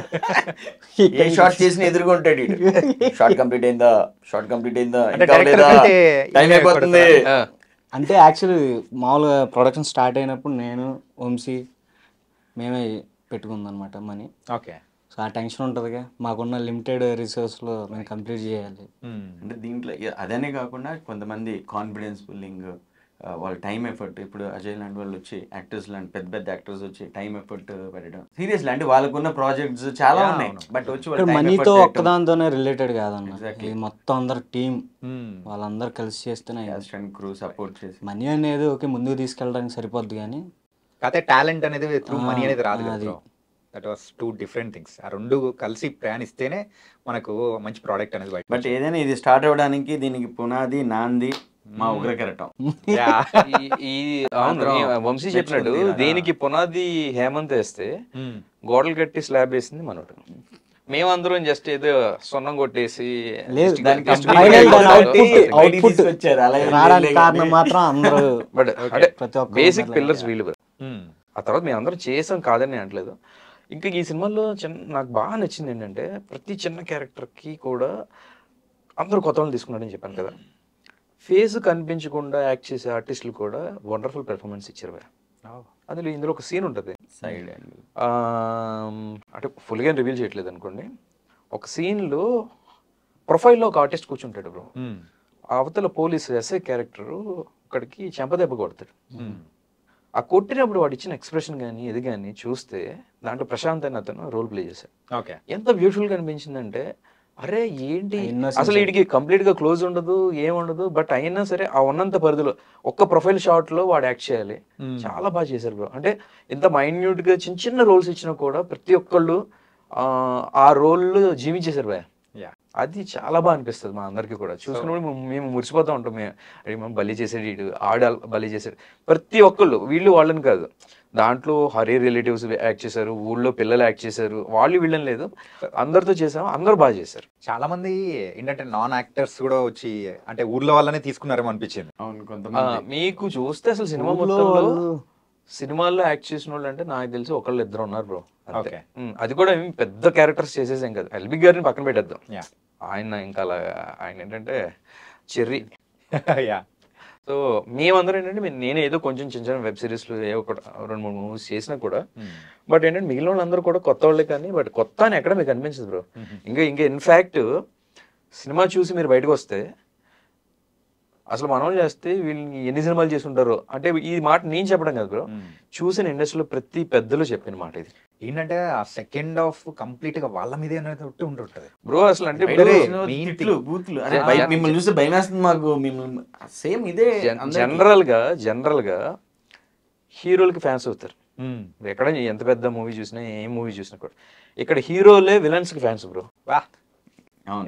ఏ షార్ట్ చేసిన ఎదుర్కొంటాడు. షార్ట్ కంప్లీట్ అయిందా, షార్ట్ కంప్లీట్ అయిందా, టైం అయిపోతుంది. అంటే యాక్చువల్లీ మామూలుగా ప్రొడక్షన్ స్టార్ట్ అయినప్పుడు నేను వంశీ మేమే పెట్టుకుందనమాట మనీ. ఓకే. సో ఆ టెన్షన్ ఉంటుందిగా, మాకున్న లిమిటెడ్ రిసోర్స్లో మేము కంప్లీట్ చేయాలి. అంటే దీంట్లో అదనే కాకుండా కొంతమంది కాన్ఫిడెన్స్ బిల్డింగ్, వాళ్ళ టైం ఎఫర్ట్. ఇప్పుడు అజయ్ లాంటి వాళ్ళు వచ్చి యాక్టర్స్ లాంటి పెద్ద పెద్ద యాక్టర్స్ వచ్చి టైం ఎఫర్ట్ పెట్టడం సీరియస్లీ. అంటే వాళ్ళకున్న ప్రాజెక్ట్స్ చాలా ఉన్నాయి, బట్ వచ్చి మనీతో ఒక్కదాంతోనే రిలేటెడ్ కాదన్న, ఇది మొత్తం అందరు టీం వాళ్ళందరూ కలిసి చేస్తేనే క్రూ సపోర్ట్ చేసి. మనీ అనేది ఓకే ముందుకు తీసుకెళ్ళడానికి సరిపోద్ది, కానీ కాకపోతే టాలెంట్ అనేది త్రూ మనీ అనేది రాదు కదా. That was two different things. ఆ రెండు కలిసి ప్రయాణిస్తేనే మనకు మంచి ప్రోడక్ట్ అనేది బయట. బట్ ఏదైనా ఇది స్టార్ట్ అవ్వడానికి దీనికి పునాది నాంది మా ఉగ్ర కెరటం. ఈ వంశీ చెప్పినట్టు దీనికి పునాది హేమంత్ వేస్తే గోడలు కట్టి స్లాబ్ వేసింది మనోడు. మేమందరం జస్ట్ ఏదో సొన్నం కొట్టేసి బేసిక్ పిల్లర్స్ వీళ్ళు. ఆ తర్వాత మేము అందరం చేసాం కాదని అనట్లేదు. ఇంకా ఈ సినిమాలో చిన్న నాకు బాగా నచ్చింది ఏంటంటే ప్రతి చిన్న క్యారెక్టర్కి కూడా అందరూ కొత్త వాళ్ళు తీసుకున్నారని చెప్పాను కదా. ఫేస్ కనిపించకుండా యాక్ట్ చేసే ఆర్టిస్టులు కూడా వండర్ఫుల్ పెర్ఫార్మెన్స్ ఇచ్చారు. అందులో ఇందులో ఒక సీన్ ఉంటుంది సైడ్, అంటే ఫుల్గా రివీల్ చేయట్లేదు అనుకోండి. ఒక సీన్లో ప్రొఫైల్లో ఒక ఆర్టిస్ట్ కూర్చుంటాడు బ్రో. అవతల పోలీస్ ఎస్ఐ క్యారెక్టర్ అక్కడికి చెంపదెబ్బ కొడతాడు. ఆ కొట్టినప్పుడు వాడు ఇచ్చిన ఎక్స్ప్రెషన్ కానీ ఇది కానీ చూస్తే దాంట్లో ప్రశాంత్ అని అతను రోల్ ప్లే చేశాడు. ఓకే. ఎంత బ్యూటిఫుల్గా అనిపించిందంటే అరే ఏంటి అసలు వీడికి కంప్లీట్ గా క్లోజ్ ఉండదు ఏముండదు, బట్ అయినా సరే ఆ ఉన్నంత పరిధిలో ఒక్క ప్రొఫైల్ షాట్ లో వాడు యాక్ట్ చేయాలి. చాలా బాగా చేశారు బ్రో. అంటే ఇంత మైన్యూట్ గా చిన్న చిన్న రోల్స్ ఇచ్చినా కూడా ప్రతి ఒక్కళ్ళు ఆ రోల్ జీవించేశారు భయ. అది చాలా బాగా అనిపిస్తుంది మా అందరికి కూడా. చూసుకున్నప్పుడు మేము మురిసిపోతూ ఉంటాం. మేము బలి చేసాడు వీడు, ఆడ బలి చేసాడు. ప్రతి ఒక్కళ్ళు వీళ్ళు వాళ్ళని కాదు, దాంట్లో హరి రిలేటివ్స్ యాక్ట్ చేశారు, ఊళ్ళో పిల్లలు యాక్ట్ చేశారు, వాళ్ళు వీళ్ళని లేదు అందరితో చేసాము, అందరూ బాగా చేశారు. చాలా మంది ఏంటంటే నాన్ యాక్టర్స్ కూడా వచ్చి అంటే ఊర్లో వాళ్ళనే తీసుకున్నారేమో అనిపించింది. అవును, కొంతమంది మీకు చూస్తే అసలు సినిమా మొత్తంలో సినిమాల్లో యాక్ట్ చేసిన వాళ్ళు అంటే నాకు తెలిసి ఒకళ్ళు ఇద్దరు ఉన్నారు బ్రో. అది కూడా ఏమి పెద్ద క్యారెక్టర్స్ చేసేసాం కదా. ఎల్బి గారిని పక్కన పెట్టేద్దాం, ఆయన ఇంకా అలా ఆయన ఏంటంటే చెర్రీ. సో మేమందరం ఏంటంటే నేను ఏదో కొంచెం చిన్న చిన్న వెబ్ సిరీస్లు ఏవో కూడా రెండు మూడు మూవీస్ చేసినా కూడా, బట్ ఏంటంటే మిగిలిన వాళ్ళందరూ కూడా కొత్త వాళ్ళే. కానీ బట్ కొత్త అని ఎక్కడ మీకు అనిపించదు బ్రో. ఇంకా ఇంకా ఇన్ఫ్యాక్ట్ సినిమా చూసి మీరు బయటకు వస్తే అసలు మనం చేస్తే వీళ్ళని ఎన్ని సినిమాలు చేసి ఉంటారు అంటే ఈ మాట నేను చెప్పడం కాదు బ్రో, చూసిన ఇండస్ట్రీలో ప్రతి పెద్దలు చెప్పిన మాట ఇది. ఏంటంటే ఆ సెకండ్ హాఫ్ కంప్లీట్ గా వాళ్ళ మీదే అనేది ఒకటి ఉంటుంటది బ్రో. అసలు అంటే బయట ఇప్పుడు వేసిన తిట్లు, బూతులు. అరే బయ- మిమ్మల్ని చూస్తే భయం వేస్తుంది మాకు. మిమ్మల్ని సేమ్ ఇదే అందరికీ. జనరల్ గా జనరల్ గా హీరోలకి ఫ్యాన్స్ అవుతారు. ఎక్కడ ఎంత పెద్ద మూవీ చూసినా ఏ మూవీ చూసినా కూడా ఇక్కడ హీరోలే విలన్స్ కి ఫ్యాన్స్ బ్రో. వా అవును.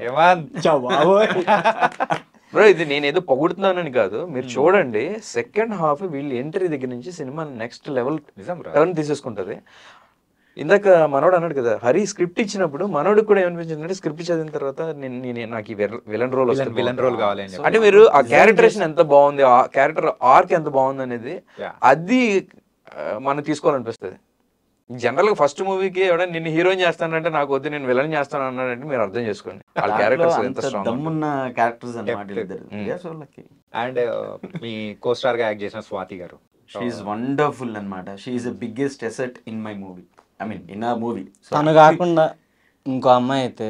బ్రో ఇది నేను ఏదో పొగుడుతున్నానని కాదు, మీరు చూడండి సెకండ్ హాఫ్ వీళ్ళు ఎంట్రీ దగ్గర నుంచి సినిమా నెక్స్ట్ లెవెల్ నిజం రా. టర్న్ తీసేసుకుంటది. ఇందాక మనోడు అన్నాడు కదా, హరి స్క్రిప్ట్ ఇచ్చినప్పుడు మనోడికి కూడా ఏమనిపించింది అంటే స్క్రిప్ట్ చదివిన తర్వాత నేను నేను నాకు ఈ విలన్ రోల్ వస్తుంది, విలన్ రోల్ కావాలి అని చెప్పి. అంటే మీరు ఆ క్యారెక్టరేషన్ ఎంత బాగుంది, ఆ క్యారెక్టర్ ఆర్క్ ఎంత బాగుంది అనేది Yeah. అది ఆ, మనం తీసుకోవాలనిపిస్తుంది. జనరల్ గా ఫస్ట్ మూవీకి ఎవడ నిన్ను హీరోయిన్ చేస్తానంటే నాకు వద్దు నేను విలన్ చేస్తాను అన్నాడంటే మీరు అర్థం చేసుకోండి వాళ్ళ దాంట్లో క్యారెక్టర్స్ ఎంత అంత స్ట్రాంగ్. దమ్మున్న క్యారెక్టర్స్ అన్నమాట Depth. ఇద్దరు. Mm. Yes, వాళ్ళకి. అండ్ మీ కో స్టార్ గా యాక్ట్ చేసిన స్వాతి గారు, షీఈస్ వండర్ఫుల్ అన్నమాట. She's the biggest asset in my movie, I mean in ఆ మూవీ. తను కాకుండా ఇంకో అమ్మాయి అయితే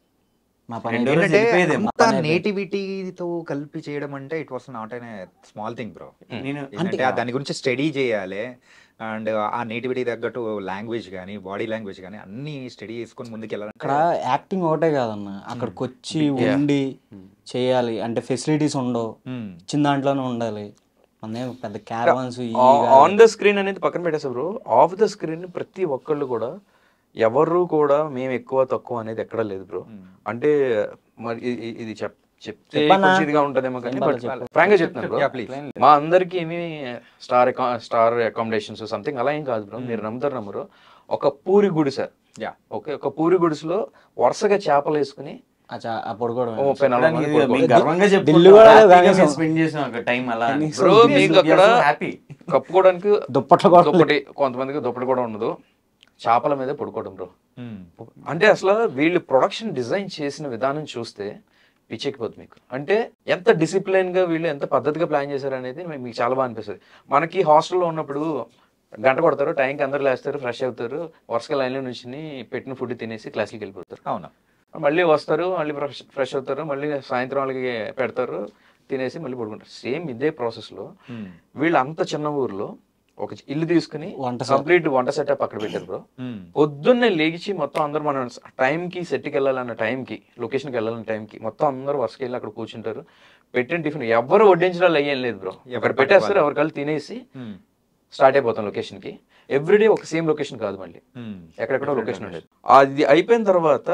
మా పని రెండో అయిపోయింది. రోజు ఏంటంటే వెళ్ళిపోయేదేమో. అంత నేటివిటీతో కలిపి చేయడం అంటే it was not an small thing bro. నేను అంటే ఆ దాని గురించి స్టడీ చేయాలి అండ్ ఆ నేటివిటీ తగ్గట్టు లాంగ్వేజ్ కానీ బాడీ లాంగ్వేజ్ కానీ అన్ని స్టడీ చేసుకొని ముందుకు ఇక్కడ వెళ్ళాలంటే యాక్టింగ్ ఒకటే కాదన్న, అక్కడికి వచ్చి ఉండి చేయాలి అంటే ఫెసిలిటీస్ ఉండవు, Hmm. చిన్న దాంట్లోనే ఉండాలి. మన పెద్ద క్యారవాన్స్ ఆన్ ద స్క్రీన్ అనేది పక్కన పెట్టేసా బ్రో, ఆఫ్ ద స్క్రీన్ ప్రతి ఒక్కళ్ళు కూడా ఎవరు కూడా మేము ఎక్కువ తక్కువ అనేది ఎక్కడ లేదు బ్రో. అంటే మరి ఇ- ఇ- ఇది చెప్ చెప్తే చెప్పనా? కొంచెం ఇదిగా ఉంటదేమో కానీ చెప్పాలా, బట్ చెప్పాలా? ఫ్రాంక్ గా చెప్తున్నాను బ్రో. Yeah, please. మా అందరికి ఏమి స్టార్ స్టార్ అకామిడేషన్స్ సంథింగ్ అలా ఏం కాదు బ్రో. మీరు నమ్ముతారు నమ్మరు, ఒక పూరి గుడిసె, యా ఓకే, ఒక పూరి గుడిసెలో వరుసగా చేపలు వేసుకుని అప్పుడు కూడా ఓ ముప్పై నలభై మంది మేము పడుకోవాలి. గర్వంగా ఢిల్లీ కూడా చెప్పుకుంటాం స్పెండ్ చేసిన ఒక టైం అలా. బ్రో మీకు అక్కడ హ్యాపీ. కప్పుకోవడానికి దుప్పట్లు కూడా దుప్పటి, కొంతమందికి దుప్పటి కూడా ఉండదు, చేపల మీద పడుకోవడం బ్రో. అంటే అసలు వీళ్ళు ప్రొడక్షన్ డిజైన్ చేసిన విధానం చూస్తే పిచ్చెక్కిపోతుంది మీకు. అంటే ఎంత డిసిప్లైన్ గా వీళ్ళు ఎంత పద్ధతిగా ప్లాన్ చేశారు అనేది మీకు చాలా బాగా అనిపిస్తుంది. మనకి హాస్టల్లో ఉన్నప్పుడు గంట కొడతారు, టైంకి అందరు లేస్తారు, ఫ్రెష్ అవుతారు, వరుసగా లైన్లో నుంచి పెట్టిన ఫుడ్ తినేసి క్లాస్కి వెళ్ళిపోతారు. అవునా. మళ్ళీ వస్తారు, మళ్ళీ ఫ్రెష్ ఫ్రెష్ అవుతారు, మళ్ళీ సాయంత్రం వాళ్ళకి పెడతారు, తినేసి మళ్ళీ పడుకుంటారు. సేమ్ ఇదే ప్రాసెస్లో వీళ్ళు అంత చిన్న ఊర్లో ఒక ఇల్లు తీసుకుని వంట కంప్లీట్ వంట సెటప్ అక్కడ పెట్టారు బ్రో. పొద్దున్నే లేచి మొత్తం అందరు మన టైంకి సెట్కి వెళ్ళాలన్న టైంకి, లొకేషన్కి వెళ్ళాలన్న టైంకి మొత్తం అందరూ వరుసకి వెళ్ళి అక్కడ కూర్చుంటారు. పెట్టిన టిఫిన్ ఎవరు వడ్డించడాలు అయ్యేం లేదు బ్రో. అక్కడ పెట్టేస్తారు, ఎవరికల్లా తినేసి స్టార్ట్ అయిపోతాం లొకేషన్కి. ఎవ్రీడే ఒక సేమ్ లొకేషన్ కాదు, మళ్ళీ ఎక్కడెక్కడో లొకేషన్ ఉండేది. అది అయిపోయిన తర్వాత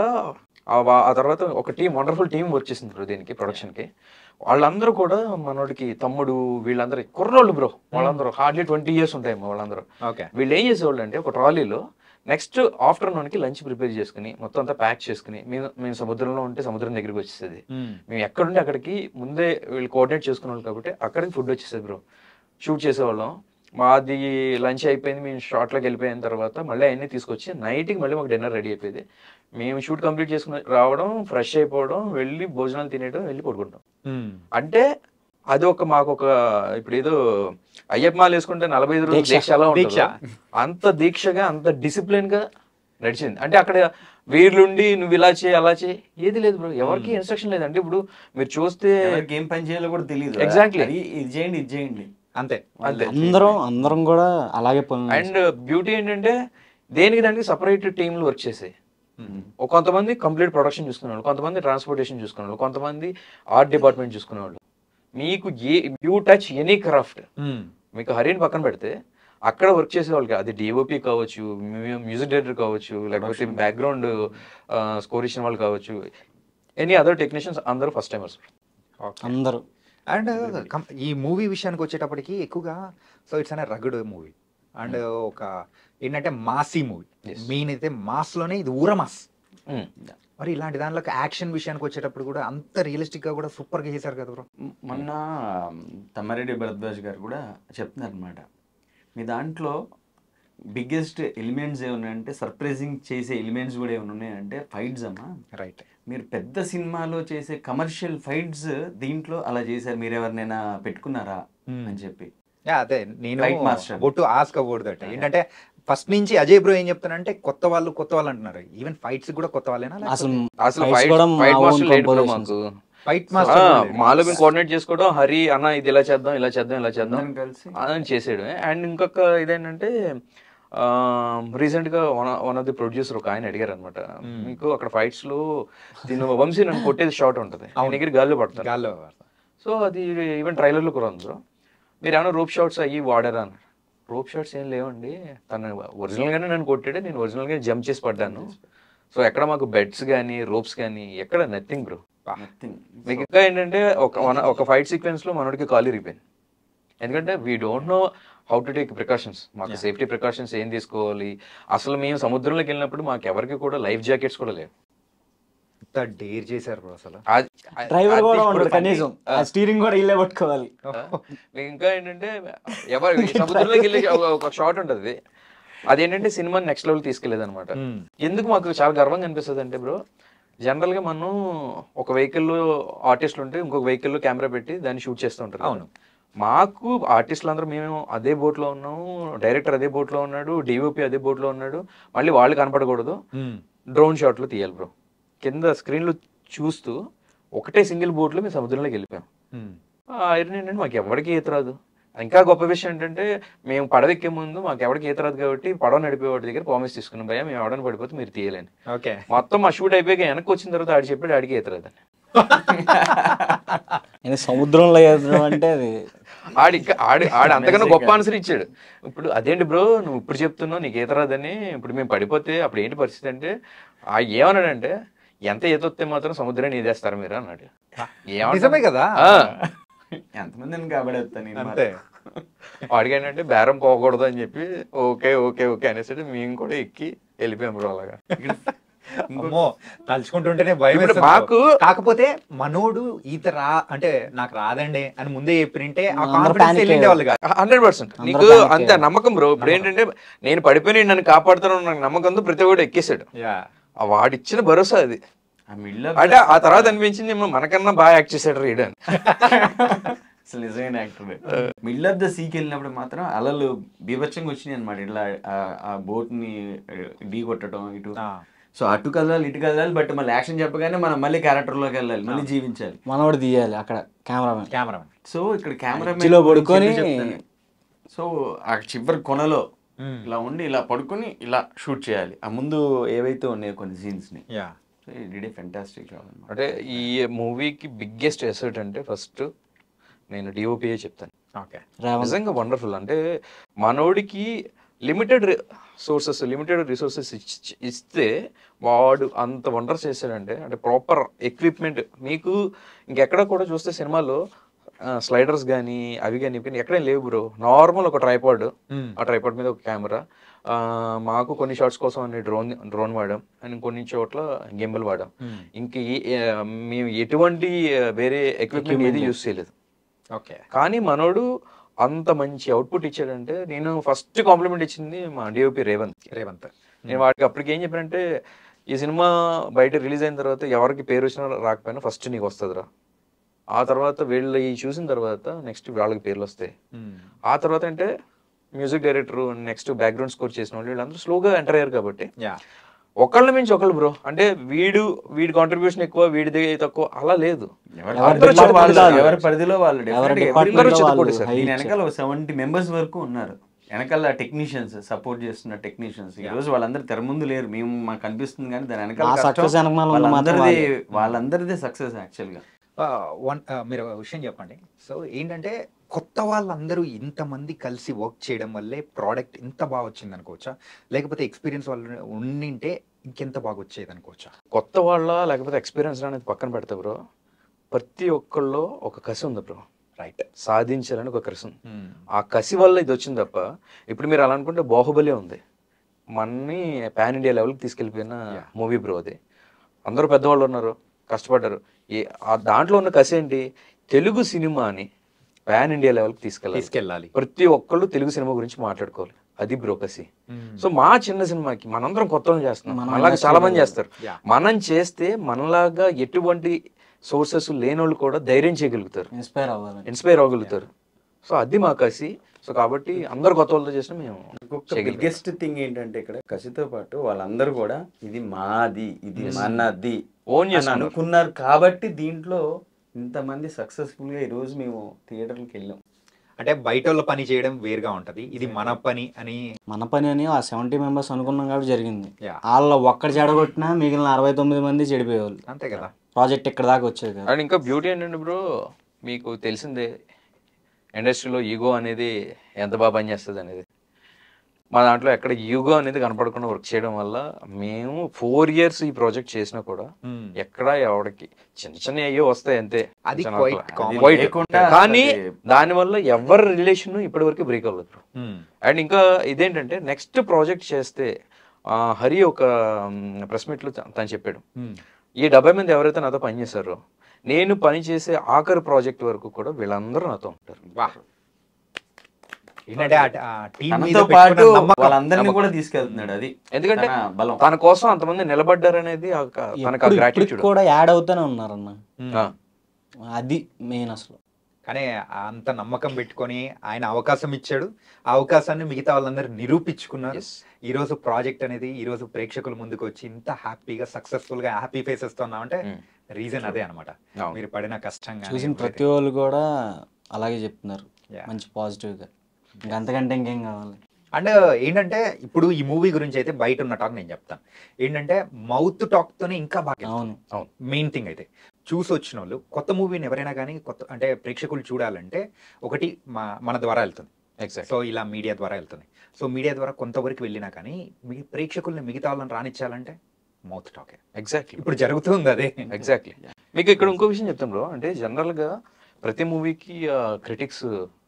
ఆ తర్వాత ఒక టీం, వండర్ఫుల్ టీం వర్క్ చేసింది బ్రో దీనికి, ప్రొడక్షన్కి. వాళ్ళందరూ కూడా మనోడికి తమ్ముడు, వీళ్ళందరూ కుర్రోళ్ళు బ్రో. వాళ్ళందరూ హార్డ్లీ ట్వంటీ ఇయర్స్ ఉంటాయి వాళ్ళందరూ. ఓకే. వీళ్ళు ఏం చేసేవాళ్ళు అంటే ఒక ట్రాలీలో నెక్స్ట్ ఆఫ్టర్నూన్కి లంచ్ ప్రిపేర్ చేసుకుని మొత్తం అంతా ప్యాక్ చేసుకుని, మేము మేము సముద్రంలో ఉంటే సముద్రం దగ్గరికి వచ్చేసేది. మేము ఎక్కడుంటే అక్కడికి ముందే వీళ్ళు కోఆర్డినేట్ చేసుకునేవాళ్ళు కాబట్టి అక్కడికి ఫుడ్ వచ్చేసేది బ్రో. షూట్ చేసేవాళ్ళం. మాది లంచ్ అయిపోయింది, మేము షార్ట్లోకి వెళ్ళిపోయిన తర్వాత మళ్ళీ అవన్నీ తీసుకొచ్చి నైట్కి మళ్ళీ మాకు డిన్నర్ రెడీ అయిపోయింది. మేము షూట్ కంప్లీట్ చేసుకుని రావడం, ఫ్రెష్ అయిపోవడం, వెళ్ళి భోజనాలు తినేయడం, వెళ్ళి పడుకుంటాం. అంటే అది ఒక మాకు ఒక ఇప్పుడు ఏదో అయ్యప్ప మాల వేసుకుంటే నలభై ఐదు రోజులు దీక్ష ఎలా ఉంటుందో అంత దీక్షగా అంత డిసిప్లిన్ గా నడిచింది. అంటే అక్కడ వీళ్ళుండి నువ్వు ఇలా చేయి అలా చేయి ఏది లేదు బ్రో, ఎవరికి ఇన్స్ట్రక్షన్ లేదు. అంటే ఇప్పుడు మీరు చూస్తే ఏం పని చేయాలో కూడా తెలియదు. Exactly. ఇది చేయండి ఇది చేయండి అంతే అంతే. అందరం అందరం కూడా అలాగే పనులు అండ్ బ్యూటీ ఏంటంటే దేనికి దానికి సపరేట్ టీంలు వర్క్ చేసాయి. కొంతమంది కంప్లీట్ ప్రొడక్షన్ చూసుకునేవాళ్ళు, కొంతమంది ట్రాన్స్పోర్టేషన్ చూసుకునేవాళ్ళు, కొంతమంది ఆర్ట్ డిపార్ట్మెంట్ చూసుకునేవాళ్ళు. మీకు ఏ యూ టచ్ ఎనీ క్రాఫ్ట్, మీకు హరిని పక్కన పెడితే అక్కడ వర్క్ చేసే వాళ్ళకి అది డిఓపి కావచ్చు, మ్యూజిక్ డైరెక్టర్ కావచ్చు, లేకపోతే బ్యాక్గ్రౌండ్ స్కోర్ ఇచ్చిన వాళ్ళు కావచ్చు, ఎనీ అదర్ టెక్నీషియన్స్ అందరూ ఫస్ట్ టైమర్స్ అందరూ. అండ్ ఈ మూవీ విషయానికి వచ్చేటప్పటికి ఎక్కువగా సో ఇట్స్ అనే రగడ్ మూవీ అండ్ ఒక ఏంటంటే మాసీ మూవీ. మెయిన్ అయితే మాస్ లోనే ఇది ఊర మాస్. మరి ఇలాంటి దానిలో యాక్షన్ విషయానికి వచ్చేటప్పుడు కూడా అంత రియలిస్టిక్ గా కూడా సూపర్ గా చేశారు కదా బ్రో. మొన్న తమ్మారెడ్డి భరద్వాజ్ గారు కూడా చెప్తున్నారు అనమాట, మీ దాంట్లో బిగ్గెస్ట్ ఎలిమెంట్స్ ఏమున్నాయంటే, సర్ప్రైజింగ్ చేసే ఎలిమెంట్స్ కూడా ఏమైనా ఉన్నాయంటే ఫైట్స్ అమ్మా. రైట్. మీరు పెద్ద సినిమాలో చేసే కమర్షియల్ ఫైట్స్ దీంట్లో అలా చేశారు, మీరు ఎవరినైనా పెట్టుకున్నారా అని చెప్పి. అదే నేను Fight master. To ask about that. ఏంటంటే ఫస్ట్ నుంచి అజయ్ బ్రో ఏం చెప్తానంటే కొత్త వాళ్ళు కొత్త వాళ్ళు అంటున్నారు. ఈవెన్ ఫైట్స్ కూడా కొత్త వాళ్ళేనా? అసలు అసలు fights ఫైట్ కూడా ఫైట్ మా own మాస్టర్ లేడు బ్రో compositions. మాకు. ఫైట్ ఆ, మాస్టర్ మాలో మేము కోఆర్డినేట్ చేసుకోవడం, హరి అన్న ఇది ఇలా చేద్దాం ఇలా చేద్దాం ఇలా చేద్దాం అందరం కలిసి అని చేసాడు. అండ్ ఇంకొక ఇదేంటంటే రీసెంట్ గా one one of the producer ఒక ఆయన అడిగారు అనమాట, మీకు అక్కడ ఫైట్స్ లో దీని వంశీ నన్ను కొట్టేది షాట్ ఉంటుంది, ఆయన దగ్గర గాల్లో పడతాను. గాల్లో సో అది ఈవెన్ ట్రైలర్లో కూడా ఉంది బ్రో. మీరు ఏమైనా రోప్ షాట్స్ అయ్యి వాడారా అన్నారు. రోప్ షాట్స్ ఏం లేవండి, తను ఒరిజినల్గానే నన్ను కొట్టాడు, నేను ఒరిజినల్గా జంప్ చేసి పడ్డాను. సో ఎక్కడ మాకు బెడ్స్ కానీ రోప్స్ కానీ ఎక్కడ నథింగ్ బ్రో. నథింగ్. మీకు ఇంకా ఏంటంటే ఒక మన- ఒక ఫైట్ సీక్వెన్స్ లో మనోడికి కాలు ఇరిగిపోయింది. ఎందుకంటే we don't know how to take precautions. మాకు సేఫ్టీ ప్రికాషన్స్ ఏం తీసుకోవాలి, అసలు మేము సముద్రంలోకి వెళ్ళినప్పుడు మాకు ఎవరికి కూడా లైఫ్ జాకెట్స్ కూడా లేవు. ఇంత డేర్ చేశారు బ్రో అసలు. అది- డ్రైవర్ అది కూడా ఇప్పుడు ఉండడు funny. కనీసం, స్టీరింగ్ కూడా ఇల్లే పట్టుకోవాలి. మీకు ఇంకా ఏంటంటే ఎవరు ఈ సముద్రంలోకి వెళ్ళి ఒక- ఒక షాట్ ఉంటుంది, అదేంటంటే సినిమా నెక్స్ట్ లెవెల్ తీసుకెళ్లేదు అనమాట. ఎందుకు మాకు చాలా గర్వంగా అనిపిస్తుంది అంటే బ్రో, జనరల్ గా మనం ఒక వెహికల్ లో ఆర్టిస్టులు ఉంటే ఇంకొక వెహికల్ లో కెమెరా పెట్టి దాన్ని షూట్ చేస్తూ ఉంటారు. అవును. మాకు ఆర్టిస్టులు అందరూ మేము అదే బోట్ లో ఉన్నాము, డైరెక్టర్ అదే బోట్ లో ఉన్నాడు, డిఓపి అదే బోట్ లో ఉన్నాడు, మళ్ళీ వాళ్ళు కనపడకూడదు, డ్రోన్ షాట్ లో తీయాలి బ్రో. కింద స్క్రీన్ లో చూస్తూ ఒకటే సింగిల్ బోట్ లో మేము సముద్రంలోకి వెళ్ళిపోయాం. ఐరన్ ఏంటంటే మాకు ఎవరికి ఈత రాదు. ఇంకా గొప్ప విషయం ఏంటంటే మేము పడవెక్కే ముందు మాకు ఎవరికి ఈత రాదు కాబట్టి పడవ నడిపేవాడి దగ్గర ప్రామిస్ తీసుకున్నాం, భయ్యా మేము ఎవడని పడిపోతే మీరు తీయలేని. ఓకే. మొత్తం మా షూట్ అయిపోయాక వెనక్కి వచ్చిన తర్వాత ఆడి చెప్పాడు ఆడికి ఈత రాదని. నేను సముద్రంలో ఎదడం అంటే అది ఆడి ఇంకా ఆడి ఆడు అంతకన్నా గొప్ప ఆన్సర్ ఇచ్చాడు. ఇప్పుడు అదేంటి బ్రో నువ్వు ఇప్పుడు చెప్తున్నావు నీకు ఈత రాదని, ఇప్పుడు మేము పడిపోతే అప్పుడు ఏంటి పరిస్థితి అంటే ఆ ఏమన్నాడంటే ఎంత ఈత వస్తే మాత్రం సముద్రాన్ని ఈదేస్తారు మీరు అన్నాడు. నిజమే కదా. ఎంతమందిని కాబడేస్తాను అంతే. వాడికి ఏంటంటే బేరం పోకూడదు అని చెప్పి ఓకే ఓకే ఓకే అనేసి మేము కూడా ఎక్కి వెళ్ళిపోయాం బ్రో. అలాగా అమ్మో తలుచుకుంటుంటేనే భయం ఇప్పుడు వేస్తుంది మాకు బ్రో. కాకపోతే మనోడు ఈత రా అంటే నాకు రాదండి అని ముందే చెప్పినంటే ఆ అందరూ కాన్ఫిడెన్స్ panic వెళ్ళిండే వాళ్ళు కాదు. హండ్రెడ్ పర్సెంట్ నీకు అందరూ panic అంత నమ్మకం బ్రో. ఇప్పుడు ఏంటంటే నేను పడిపోయి నన్ను కాపాడుతాను నాకు నమ్మకంతో ప్రతి ఒక్కడు ఎక్కేసాడు. యా. ఆ వాడిచ్చిన భరోసా అది. ఆ మిడిల్ అంటే ఆ తర్వాత అనిపించింది ఏమో మనకన్నా బాగా యాక్ట్ చేశాడు రీడ్ అని. అసలు నిజమైన యాక్టర్. మిడిల్ ఆఫ్ ద సీకి వెళ్ళినప్పుడు మాత్రం అలలు బీభత్సంగా వచ్చినాయి అనమాట. ఇట్లా ఆ- ఆ బోట్ ని ఢీ కొట్టడం ఇటు. ఆ. సో అటు కదలాలి ఇటు కదలాలి, బట్ మళ్ళీ యాక్షన్ చెప్పగానే మనం మళ్ళీ క్యారెక్టర్ లోకి వెళ్ళాలి, మళ్ళీ జీవించాలి. మనోడు తీయాలి అక్కడ కెమెరామెన్. కెమెరామెన్. సో ఇక్కడ కెమెరా మధ్యలో పడుకొని సో ఆ చివరి కొనలో ఇలా ఉండి ఇలా పడుకొని ఇలా షూట్ చేయాలి. ఆ ముందు ఏవైతే ఉన్నాయో కొన్ని సీన్స్ ని. Yeah. So did a fantastic job అన్నమాట. అంటే ఈ మూవీకి బిగ్గెస్ట్ ఎసెట్ అంటే ఫస్ట్ నేను డిఓపిఏ చెప్తాను. ఓకే. నిజంగా వండర్ఫుల్. అంటే మనోడికి లిమిటెడ్ సోర్సెస్ లిమిటెడ్ రిసోర్సెస్ ఇస్తే వాడు అంత వండర్స్ చేశాడంటే, అంటే ప్రాపర్ ఎక్విప్మెంట్ మీకు ఇంకెక్కడ కూడా చూస్తే సినిమాలో స్లైడర్స్ కానీ అవి కానీ ఇవి కానీ ఎక్కడేం లేవు బ్రో. నార్మల్ ఒక ట్రైపాడ్, ఆ ట్రైపాడ్ మీద ఒక కెమెరా, మాకు కొన్ని షాట్స్ కోసం అన్ని డ్రోన్ డ్రోన్ వాడాం అండ్ కొన్ని చోట్ల గింబల్ వాడాం. ఇంక ఏ- ఏ- మేము ఎటువంటి వేరే ఎక్విప్మెంట్ ఏది యూస్ చేయలేదు. ఓకే. కానీ మనోడు అంత మంచి అవుట్పుట్ ఇచ్చాడంటే నేను ఫస్ట్ కాంప్లిమెంట్ ఇచ్చింది మా డిఓపి రేవంత్. రేవంత్. నేను వాడికి అప్పటికి ఏం చెప్పానంటే ఈ సినిమా బయట రిలీజ్ అయిన తర్వాత ఎవరికి పేరు వచ్చినా రాకపోయినా ఫస్ట్ నీకు వస్తుందిరా, ఆ తర్వాత వీళ్ళు ఈ చూసిన తర్వాత నెక్స్ట్ వాళ్ళకి పేర్లు వస్తాయి, ఆ తర్వాత అంటే music director next background score చేసిన వాళ్ళు వీళ్ళందరూ స్లోగా ఎంటర్ అయ్యారు కాబట్టి యా. ఒకళ్ళ మించి ఒకళ్ళు బ్రో. అంటే వీడు వీడి కాంట్రిబ్యూషన్ ఎక్కువ వీడిది తక్కువ అలా లేదు. ఎవరి ఎవరి పరిధిలో department వాళ్ళు- వాళ్ళు. ఎవరి పరిధిలో వాళ్ళు ఎవరి definitely department అందరూ లో వచ్చి వాళ్ళు support చేశారు. high దీని ఇచ్చారు. వెనకాల ఒక సెవెంటీ మెంబర్స్ వరకు ఉన్నారు. వెనకాల టెక్నీషియన్స్ సపోర్ట్ చేస్తున్న టెక్నీషియన్స్ ఈ రోజు వాళ్ళందరూ తెర ముందు లేరు, మేము మాకు అనిపిస్తుంది కానీ దాని వెనకాల ఆ కష్టం success వెనకాల ఉన్న మాత్రం వాళ్ళందరిది వాళ్ళే. వాళ్ళందరిదే సక్సెస్ యాక్చువల్ గా. వన్ మీరు ఒక విషయం చెప్పండి. సో ఏంటంటే కొత్త వాళ్ళందరూ ఇంతమంది కలిసి వర్క్ చేయడం వల్లే ప్రోడక్ట్ ఇంత బాగా వచ్చింది అనుకోవచ్చా, లేకపోతే ఎక్స్పీరియన్స్ వాళ్ళు ఉండింటే ఇంకెంత బాగా వచ్చేది అనుకోవచ్చా? కొత్త వాళ్ళ లేకపోతే ఎక్స్పీరియన్స్ అనేది పక్కన పెడతా బ్రో, ప్రతి ఒక్కళ్ళు ఒక కసి ఉంది బ్రో. రైట్. సాధించాలని ఒక కసి ఉంది. ఆ కసి వల్ల ఇది వచ్చింది తప్ప ఇప్పుడు మీరు అలా అనుకుంటే బాహుబలి ఉంది, మన్ని పాన్ ఇండియా లెవెల్కి తీసుకెళ్ళిపోయిన మూవీ బ్రో. అది అందరూ పెద్దవాళ్ళు ఉన్నారు, కష్టపడ్డారు. ఏ ఆ దాంట్లో ఉన్న కసి ఏంటి, తెలుగు సినిమాని పాన్ ఇండియా లెవెల్కి తీసుకెళ్ళాలి తీసుకెళ్ళాలి. ప్రతి ఒక్కళ్ళు తెలుగు సినిమా గురించి మాట్లాడుకోవాలి, అది బ్రో కసి. సో మా చిన్న సినిమాకి మనందరం కొత్త వాళ్ళు చేస్తున్నాం, మనం మనలాగా చాలా మంది చేస్తారు. Yeah. మనం చేస్తే మనలాగా ఎటువంటి సోర్సెస్ లేనోళ్ళు కూడా ధైర్యం చేయగలుగుతారు, ఇన్స్పైర్ అవ్వాలి. ఇన్స్పైర్ అవ్వగలుగుతారు. సో అది మా కసి. సో కాబట్టి అందరు కొత్త వాళ్ళతో చేసిన మేము ఇంకొక బిగ్గెస్ట్ థింగ్ ఏంటంటే ఇక్కడ కసితో పాటు వాళ్ళందరూ కూడా ఇది మాది ఇది మనది ఓన్ అని చేసుకున్నారు. అనుకున్నారు కాబట్టి దీంట్లో ఇంతమంది సక్సెస్ఫుల్గా ఈరోజు మేము థియేటర్కి వెళ్ళాం. అంటే బయట వాళ్ళ పని చేయడం వేరుగా ఉంటది, ఇది మన పని అని. మన పని అని ఆ సెవెంటీ మెంబర్స్ అనుకున్నాం కాబట్టి జరిగింది. Yeah. వాళ్ళు ఒక్కడు చెడగొట్టినా మిగిలిన అరవై తొమ్మిది మంది చెడిపోయేవాళ్ళు. అంతే కదా. ప్రాజెక్ట్ ఇక్కడ దాకా వచ్చేది కదా. అండ్ ఇంకా బ్యూటీ ఏంటంటే బ్రో, మీకు తెలిసిందే ఇండస్ట్రీలో ఈగో అనేది ఎంత బాగా పనిచేస్తుంది అనేది. మా దాంట్లో ఎక్కడ ఈగో అనేది కనపడకుండా వర్క్ చేయడం వల్ల మేము ఫోర్ ఇయర్స్ ఈ ప్రాజెక్ట్ చేసినా కూడా Hmm. ఎక్కడ ఎవరికి చిన్న చిన్న అయ్యో వస్తాయి అంతే. అది చిన్న quite అట్లా. common. Quite. లేకుండా కానీ అది- దానివల్ల ఎవరి రిలేషన్ ఇప్పటి వరకు బ్రేక్ అవ్వదు. Hmm. అండ్ ఇంకా ఇదేంటంటే నెక్స్ట్ ప్రాజెక్ట్ చేస్తే ఆ, హరి ఒక ప్రెస్ మీట్లో తను చెప్పాడు, Hmm. ఈ డెబ్బై మంది ఎవరైతే నాతో పనిచేశారో నేను పని చేసే ఆఖరి ప్రాజెక్ట్ వరకు కూడా వీళ్ళందరూ నాతో ఉంటారు. వా. ఏంటంటే ఆ- ఆ team మీద తనతో పెట్టుకున్న పాటు నమ్మకం. వాళ్ళందరినీ కూడా తీసుకెళ్తున్నాడు. అది ఎందుకంటే తన బలం. తన కోసం అంతమంది నిలబడ్డారనేది ఆ క- తనకు ఆ ఇప్పుడు గ్రాటిట్యూడ్. ఇప్పటికి కూడా యాడ్ అవుతూనే ఉన్నారన్న. Hmm. అది మెయిన్ అసలు. కానీ అంత నమ్మకం పెట్టుకొని ఆయన అవకాశం ఇచ్చాడు, ఆ అవకాశాన్ని మిగతా వాళ్ళందరూ నిరూపించుకున్నారు. ఈ రోజు ప్రాజెక్ట్ అనేది ఈ రోజు ప్రేక్షకుల ముందుకు వచ్చి ఇంత హ్యాపీగా సక్సెస్ఫుల్ గా హ్యాపీ ఫేసెస్ తో ఉన్నామంటే రీజన్ అదే అనమాట. అవును. మీరు పడిన కష్టం గానీ చూసిన everything. ప్రతి వాళ్ళు కూడా అలాగే చెప్తున్నారు, Yeah. మంచి పాజిటివ్గా. ఇంకా అంతకంటే ఇంకేం కావాలి. అండ్ ఏంటంటే ఇప్పుడు ఈ మూవీ గురించి అయితే బయట ఉన్న టాక్ నేను చెప్తాను. ఏంటంటే మౌత్ టాక్ తోనే ఇంకా బాగా అవును. అవును. మెయిన్ థింగ్ అయితే చూసి వచ్చిన వాళ్ళు కొత్త మూవీని ఎవరైనా కానీ కొత్త అంటే ప్రేక్షకులు చూడాలంటే ఒకటి మా మన ద్వారా వెళ్తుంది. ఎగ్జాక్ట్. సో ఇలా మీడియా ద్వారా వెళ్తుంది. సో మీడియా ద్వారా కొంతవరకు వెళ్ళినా కానీ మీ ప్రేక్షకుల్ని మిగతా వాళ్ళని రానిచ్చాలంటే మౌత్ టాకే. ఎగ్జాక్ట్లీ. ఇప్పుడు జరుగుతుంది అదే. ఎగ్జాక్ట్లీ. మీకు ఇక్కడ ఇంకో విషయం చెప్తాను బ్రో, అంటే జనరల్ గా ప్రతి మూవీకి క్రిటిక్స్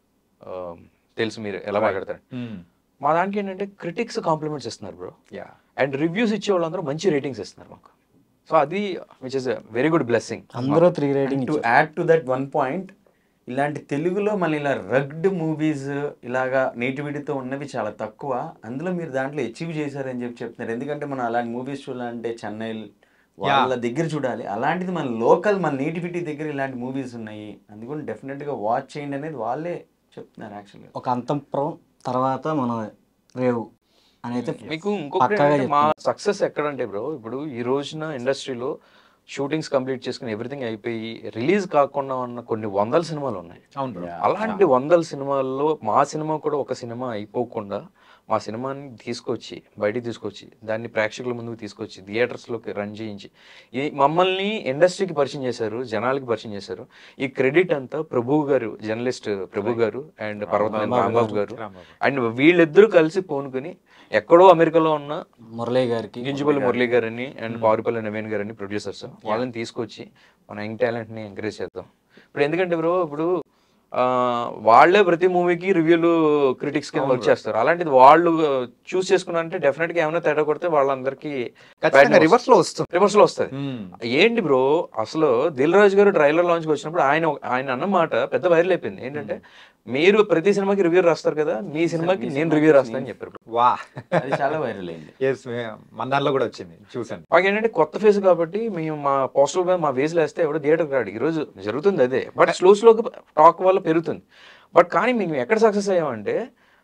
తెలుసు మీరు ఎలా మాట్లాడతారు. మా దానికి ఏంటంటే క్రిటిక్స్ కాంప్లిమెంట్స్ ఇస్తున్నారు బ్రో, యా అండ్ రివ్యూస్ ఇచ్చే వాళ్ళందరూ మంచి రేటింగ్స్ ఇస్తున్నారు మాకు. సో అది which is very good blessing. అందరూ three rating to add to that one point, ఇలాంటి తెలుగులో మళ్ళీ ఇలా రగ్డ్ మూవీస్ ఇలాగా నేటివిటీతో ఉన్నవి చాలా తక్కువ. అందులో మీరు దాంట్లో అచీవ్ చేశారని చెప్పి చెప్తున్నారు. ఎందుకంటే మనం అలాంటి మూవీస్ చూడాలంటే చెన్నై వాళ్ళ దగ్గర చూడాలి. అలాంటిది మన లోకల్ మన నేటివిటీ దగ్గర ఇలాంటి మూవీస్ ఉన్నాయి, అందుకని డెఫినెట్గా వాచ్ చేయండి అనేది వాళ్ళే చెప్తున్నారు. యాక్చువల్గా ఒక అంతఃపురం తర్వాత మన రేవు అని అయితే మీకు ఇంకొకటి పక్కాగా ఏంటంటే మా సక్సెస్ ఎక్కడంటే బ్రో, ఇప్పుడు ఈ రోజున ఇండస్ట్రీలో షూటింగ్స్ కంప్లీట్ చేసుకుని ఎవ్రీథింగ్ అయిపోయి రిలీజ్ కాకుండా ఉన్న కొన్ని వందల సినిమాలు ఉన్నాయి. అవును bro. అలాంటి వందల సినిమాల్లో మా సినిమా కూడా ఒక సినిమా అయిపోకుండా మా సినిమాని తీసుకొచ్చి బయటికి తీసుకొచ్చి దాన్ని ప్రేక్షకుల ముందుకు తీసుకొచ్చి థియేటర్స్లోకి రన్ చేయించి ఈ మమ్మల్ని ఇండస్ట్రీకి పరిచయం చేశారు, జనాలకి పరిచయం చేశారు. ఈ క్రెడిట్ అంతా ప్రభు గారు, జర్నలిస్ట్ ప్రభు గారు అండ్ పర్వతనేని రాంబాబు గారు రాంబాబు. అండ్ వీళ్ళిద్దరూ కలిసి పోనుకుని ఎక్కడో అమెరికాలో ఉన్న మురళీ గారికి, గింజుపల్లి మురళీ గారని అండ్ పారుపల్లి నవీన్ గారని ప్రొడ్యూసర్స్ వాళ్ళని తీసుకొచ్చి మన యంగ్ టాలెంట్ ని ఎంకరేజ్ చేద్దాం. ఇప్పుడు ఎందుకంటే బ్రో ఇప్పుడు ఆ, వాళ్ళే ప్రతి మూవీకి రివ్యూలు క్రిటిక్స్ కింద వచ్చేస్తారు. అలాంటిది వాళ్ళు చూస్ చేసుకున్నారంటే డెఫినెట్ గా ఏమైనా తేడా కొడితే వాళ్ళందరికీ రివర్స్ లో వస్తుంది. రివర్స్ లో వస్తుంది. ఏంటి బ్రో అసలు దిల్ రాజు గారు ట్రైలర్ లాంచ్ కి వచ్చినప్పుడు ఆయన ఆయన అన్నమాట పెద్ద వైరల్ అయిపోయింది. ఏంటంటే మీరు ప్రతి సినిమాకి రివ్యూ రాస్తారు కదా, మీ సినిమాకి నేను రివ్యూ రాస్తానని చెప్పారు. వా, అది చాలా వైరల్ అయింది. ఎస్ మన దాంట్లో కూడా వచ్చింది చూసాను. మాకు ఏంటంటే కొత్త ఫేస్ కాబట్టి మేము మా పోస్టర్ మీద మా వేసులు వేస్తే ఎవడో థియేటర్కి రాడు. ఈ రోజు జరుగుతుంది అదే, బట్ స్లో స్లోగా టాక్ వల్ల పెరుగుతుంది. బట్ కానీ మేము ఎక్కడ సక్సెస్ అయ్యామంటే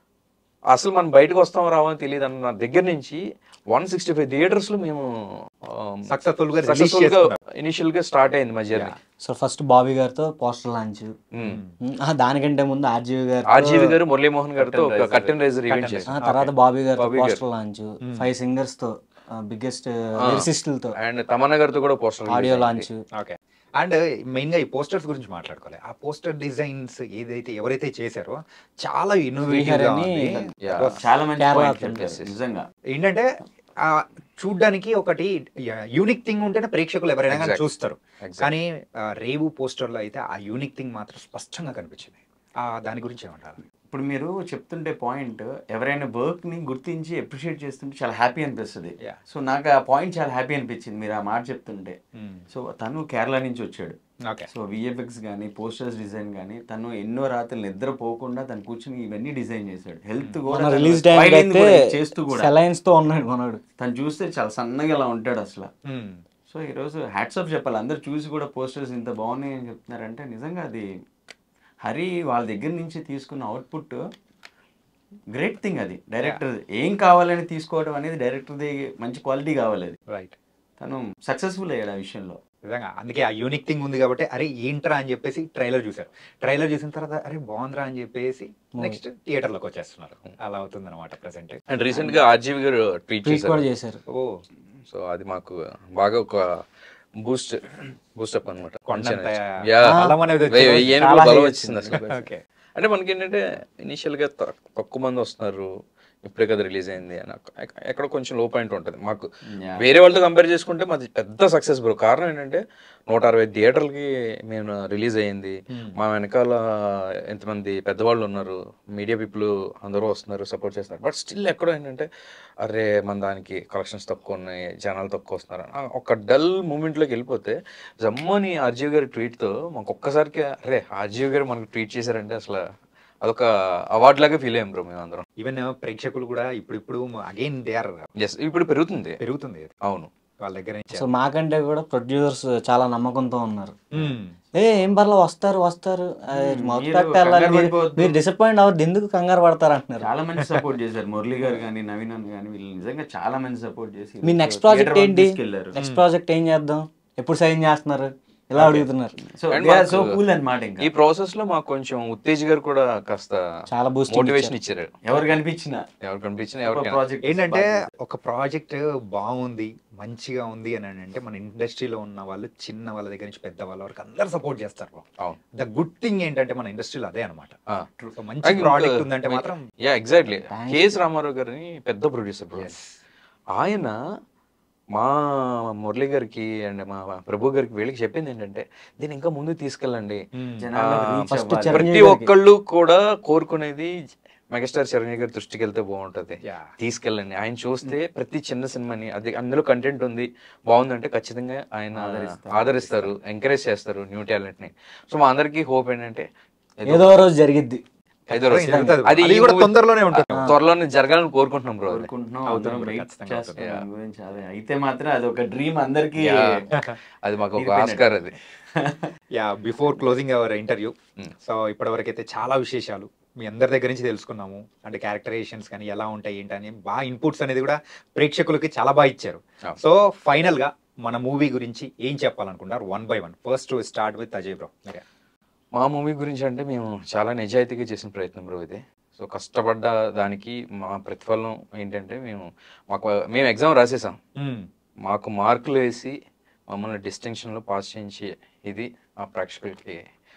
అసలు మనం బయటకు వస్తాం రావని తెలియదు అన్న దగ్గర నుంచి వన్ సిక్స్టీ ఫైవ్ థియేటర్స్ లో మేము సక్సెస్ఫుల్ గా సక్సెస్ఫుల్ గా ఇనిషియల్ గా స్టార్ట్ అయింది మా జర్నీ. సో ఫస్ట్ బాబీ గారితో పోస్టర్ లాంచ్, దానికంటే ముందు ఆర్జీవి గారు, ఆర్జీవి గారు మురళీమోహన్ గారితో ఒక కర్టెన్ రైజర్ ఈవెంట్ చేశారు. తర్వాత బాబీ గారితో పోస్టర్ లాంచ్, ఫైవ్ సింగర్స్ తో, బిగ్గెస్ట్ లిరిసిస్టులతో అండ్ తమన్నా గారితో కూడా poster audio launch. Okay. And main గా ఈ పోస్టర్స్ గురించి మాట్లాడుకోవాలి. ఆ పోస్టర్ డిజైన్స్ ఏదైతే ఎవరైతే చేశారో చాలా ఇన్నోవేటివ్ గా ఉంది. చాలా మంచి కేరళ point అతను. చెప్పారు నిజంగా. ఏంటంటే ఆ చూడ్డానికి ఒకటి యూనిక్ థింగ్ ఉంటేనే ప్రేక్షకులు ఎవరైనా కానీ Exactly. చూస్తారు. Exactly. కానీ ఆ, రేవు పోస్టర్ లో అయితే ఆ యూనిక్ థింగ్ మాత్రం స్పష్టంగా కనిపించింది. ఆ దాని గురించి ఏమంటారు? ఇప్పుడు మీరు చెప్తుంటే పాయింట్, ఎవరైనా వర్క్ ని గుర్తించి అప్రిషియేట్ చేస్తుంటే చాలా హ్యాపీ అనిపిస్తుంది. Yeah. సో నాకు ఆ పాయింట్ చాలా హ్యాపీ అనిపించింది మీరు ఆ మాట చెప్తుంటే. సో తను కేరళ నుంచి వచ్చాడు. ఓకే. సో విఎఫ్ఎక్స్ కానీ పోస్టర్స్ డిజైన్ కానీ తను ఎన్నో రాత్రులు నిద్ర పోకుండా తను కూర్చుని ఇవన్నీ డిజైన్ చేశాడు. హెల్త్ కూడా మన తను రిలీజ్ టైం filing అయితే కూడా చేస్తూ కూడా సెలైన్స్ తో ఉన్నాడు మనోడు. తను చూస్తే చాలా సన్నగా ఇలా ఉంటాడు అసలు. సో ఈరోజు హ్యాట్స్ ఆఫ్ చెప్పాలి, అందరు చూసి కూడా పోస్టర్స్ ఇంత బాగున్నాయి అని చెప్తున్నారంటే నిజంగా అది హరి వాళ్ళ దగ్గర నుంచి తీసుకున్న అవుట్పుట్ గ్రేట్ థింగ్. అది డైరెక్టర్ ఏం కావాలని తీసుకోవడం అనేది డైరెక్టర్ది మంచి క్వాలిటీ కావాలి. అది రైట్. తను సక్సెస్ఫుల్ అయ్యాడు ఆ విషయంలో. నిజంగా అందుకే ఆ యూనిక్ థింగ్ ఉంది కాబట్టి అరే ఏంట్రా అని చెప్పేసి ట్రైలర్ చూసారు. ట్రైలర్ చూసిన తర్వాత అరే బాగుందిరా అని చెప్పేసి నెక్స్ట్ థియేటర్లోకి వచ్చేస్తున్నారు. అలా అవుతుంది అనమాట ప్రెసెంట్. అండ్ రీసెంట్ గా ఆర్జీవి గారు ట్వీట్ ట్వీట్ కూడా చేశారు. చేశారు. ఓ సో అది మాకు బాగా ఒక బూస్ట్ బూస్టప్ అనమాట. కొండంత Yeah. బలం అనేది వెయ్యి వచ్చింది. వెయ్యి ఏనుగుల చాలా బలం high వచ్చింది అసలు. ఓకే. అంటే మనకి ఏంటంటే ఇనిషియల్ గా త- తక్కువ మంది వస్తున్నారు, ఇప్పుడే కదా రిలీజ్ అయింది అని ఒక- ఎక్క- ఎక్కడ కొంచెం లో పాయింట్ ఉంటుంది మాకు. Yeah. వేరే వాళ్ళతో కంపేర్ చేసుకుంటే మాది పెద్ద సక్సెస్ బ్రో. కారణం ఏంటంటే నూట అరవై థియేటర్లకి మేము రిలీజ్ అయ్యింది. మా వెనకాల ఎంతమంది పెద్దవాళ్ళు ఉన్నారు, మీడియా పీపుల్ అందరూ వస్తున్నారు, సపోర్ట్ చేస్తున్నారు. బట్ స్టిల్ ఎక్కడో ఏంటంటే అరే మన దానికి కలెక్షన్స్ తక్కువ ఉన్నాయి, జనాలు తక్కువ వస్తున్నారు అని ఆ ఒక డల్ మూమెంట్లోకి వెళ్ళిపోతే జమ్మని ఆర్జీవి గారి ట్వీట్తో మాకు ఒక్కసారికి అరే ఆర్జీవి గారు మనకు ట్వీట్ చేశారంటే అసలు అదొక అవార్డు లాగా ఫీల్ అయ్యాం బ్రో మేము అందరం. ఈవెన్ ప్రేక్షకులు కూడా ఇప్పుడు ఇప్పుడు అగైన్ దే ఆర్ ఎస్ ఇప్పుడు పెరుగుతుంది. పెరుగుతుంది అవును వాళ్ళ దగ్గర నుంచి. సో మాకంటే కూడా ప్రొడ్యూసర్స్ చాలా నమ్మకంతో ఉన్నారు. మ్మ్. ఏ ఏం పర్లేదు వస్తారు వస్తారు అది మొదలు మీరు పెట్టాలి, కంగారు మీరు- పడిపోవద్దు. మీరు డిసప్పాయింట్ అవ్వద్దు, ఎందుకు కంగారు పడతారు అంటున్నారు. చాలా మంది సపోర్ట్ చేశారు, మురళి గారు కానీ నవీన్ అన్న కానీ వీళ్ళు నిజంగా చాలా మంది సపోర్ట్ చేసి మీ నెక్స్ట్ ప్రాజెక్ట్ theatre ఏంటి, వరకు తీసుకెళ్లారు. నెక్స్ట్ ప్రాజెక్ట్ ఏం చేద్దాం, ఎప్పుడు సైన్ చేస్తున్నారు, ఇలా అడుగుతున్నారు. సో And they are మాకు so cool అన్నమాట. ఇంకా ఈ ప్రాసెస్ లో మాకు కొంచెం ఉత్తేజ్ గారు కూడా కాస్త చాలా బూస్ట్ మోటివేషన్ ఇచ్చారు. ఎవరు కనిపించినా ఎవరు కనిపించినా ఎవరికైనా ప్రాజెక్ట్ ఏంటంటే ఒక ప్రాజెక్ట్ బాగుంది మంచిగా ఉంది అని అంటే మన ఇండస్ట్రీలో ఉన్న వాళ్ళు చిన్న వాళ్ళ దగ్గర నుంచి పెద్ద వాళ్ళ వరకు అందరు సపోర్ట్ చేస్తారు. అవును. ద గుడ్ థింగ్ ఏంటంటే మన ఇండస్ట్రీలో అదే అనమాట. ఆ. మంచి ప్రాజెక్ట్ ఉందంటే మాత్రం యా ఎగ్జాక్ట్లీ. కేఎస్ రామారావు గారిని పెద్ద ప్రొడ్యూసర్ బ్రో. ఆయన మా మురళి గారికి అండ్ మా ప్రభు గారికి వీళ్ళకి చెప్పింది ఏంటంటే దీన్ని ఇంకా ముందు తీసుకెళ్ళండి. జనాలకు ఆ, reach first అవ్వాలి. చిరంజీవి ప్రతి గారికి. ఒక్కళ్ళు కూడా కోరుకునేది మెగాస్టార్ చిరంజీవి గారి దృష్టికి వెళ్తే బాగుంటది, Yeah. తీసుకెళ్ళండి. ఆయన చూస్తే ప్రతి చిన్న సినిమాని అది అందులో కంటెంట్ ఉంది బాగుందంటే ఖచ్చితంగా ఆయన ఆదరిస్తారు. ఆదరిస్తారు, ఎంకరేజ్ చేస్తారు న్యూ టాలెంట్ ని. సో మా అందరికి హోప్ ఏంటంటే ఏదో రోజు జరిగిద్ది. ఐదో రోజు జరుగుతుంది. అది అది ఈ కూడా movie తొందరలోనే ఉంటుంది. త్వరలోనే జరగాలని కోరుకుంటున్నాం బ్రో. కోరుకుంటున్నాం, అవుతుంది అందరం బ్రో, వెయిట్ ఖచ్చితంగా చేస్తున్నాం అవుతుంది. దాని గురించి. అదే అయితే మాత్రం అది ఒక డ్రీమ్ అందరికి. అది మాకు ఒక తీరిపోయినట్టు. ఆస్కార్ అది. Yeah before closing our interview, Hmm. So ఇప్పటివరకు అయితే చాలా విశేషాలు మీ అందరి దగ్గర నుంచి తెలుసుకున్నాము. అంటే క్యారెక్టరైజేషన్స్ కానీ ఎలా ఉంటాయి ఏంటి అని బాగా ఇన్పుట్స్ అనేది కూడా ప్రేక్షకులకి చాలా బాగా ఇచ్చారు. Yeah. సో ఫైనల్ గా మన మూవీ గురించి ఏం చెప్పాలనుకుంటారు one by one? First start with Ajay bro. మా మూవీ గురించి అంటే మేము చాలా నిజాయితీగా చేసిన ప్రయత్నం బ్రో ఇది. సో కష్టపడ్డ దానికి మా ప్రతిఫలం ఏంటంటే మేము మాకు మేము ఎగ్జామ్ రాసేసాం, మాకు మార్కులు వేసి మమ్మల్ని డిస్టింక్షన్లో పాస్ చేయించి ఇది ఆ ప్రేక్షకులకి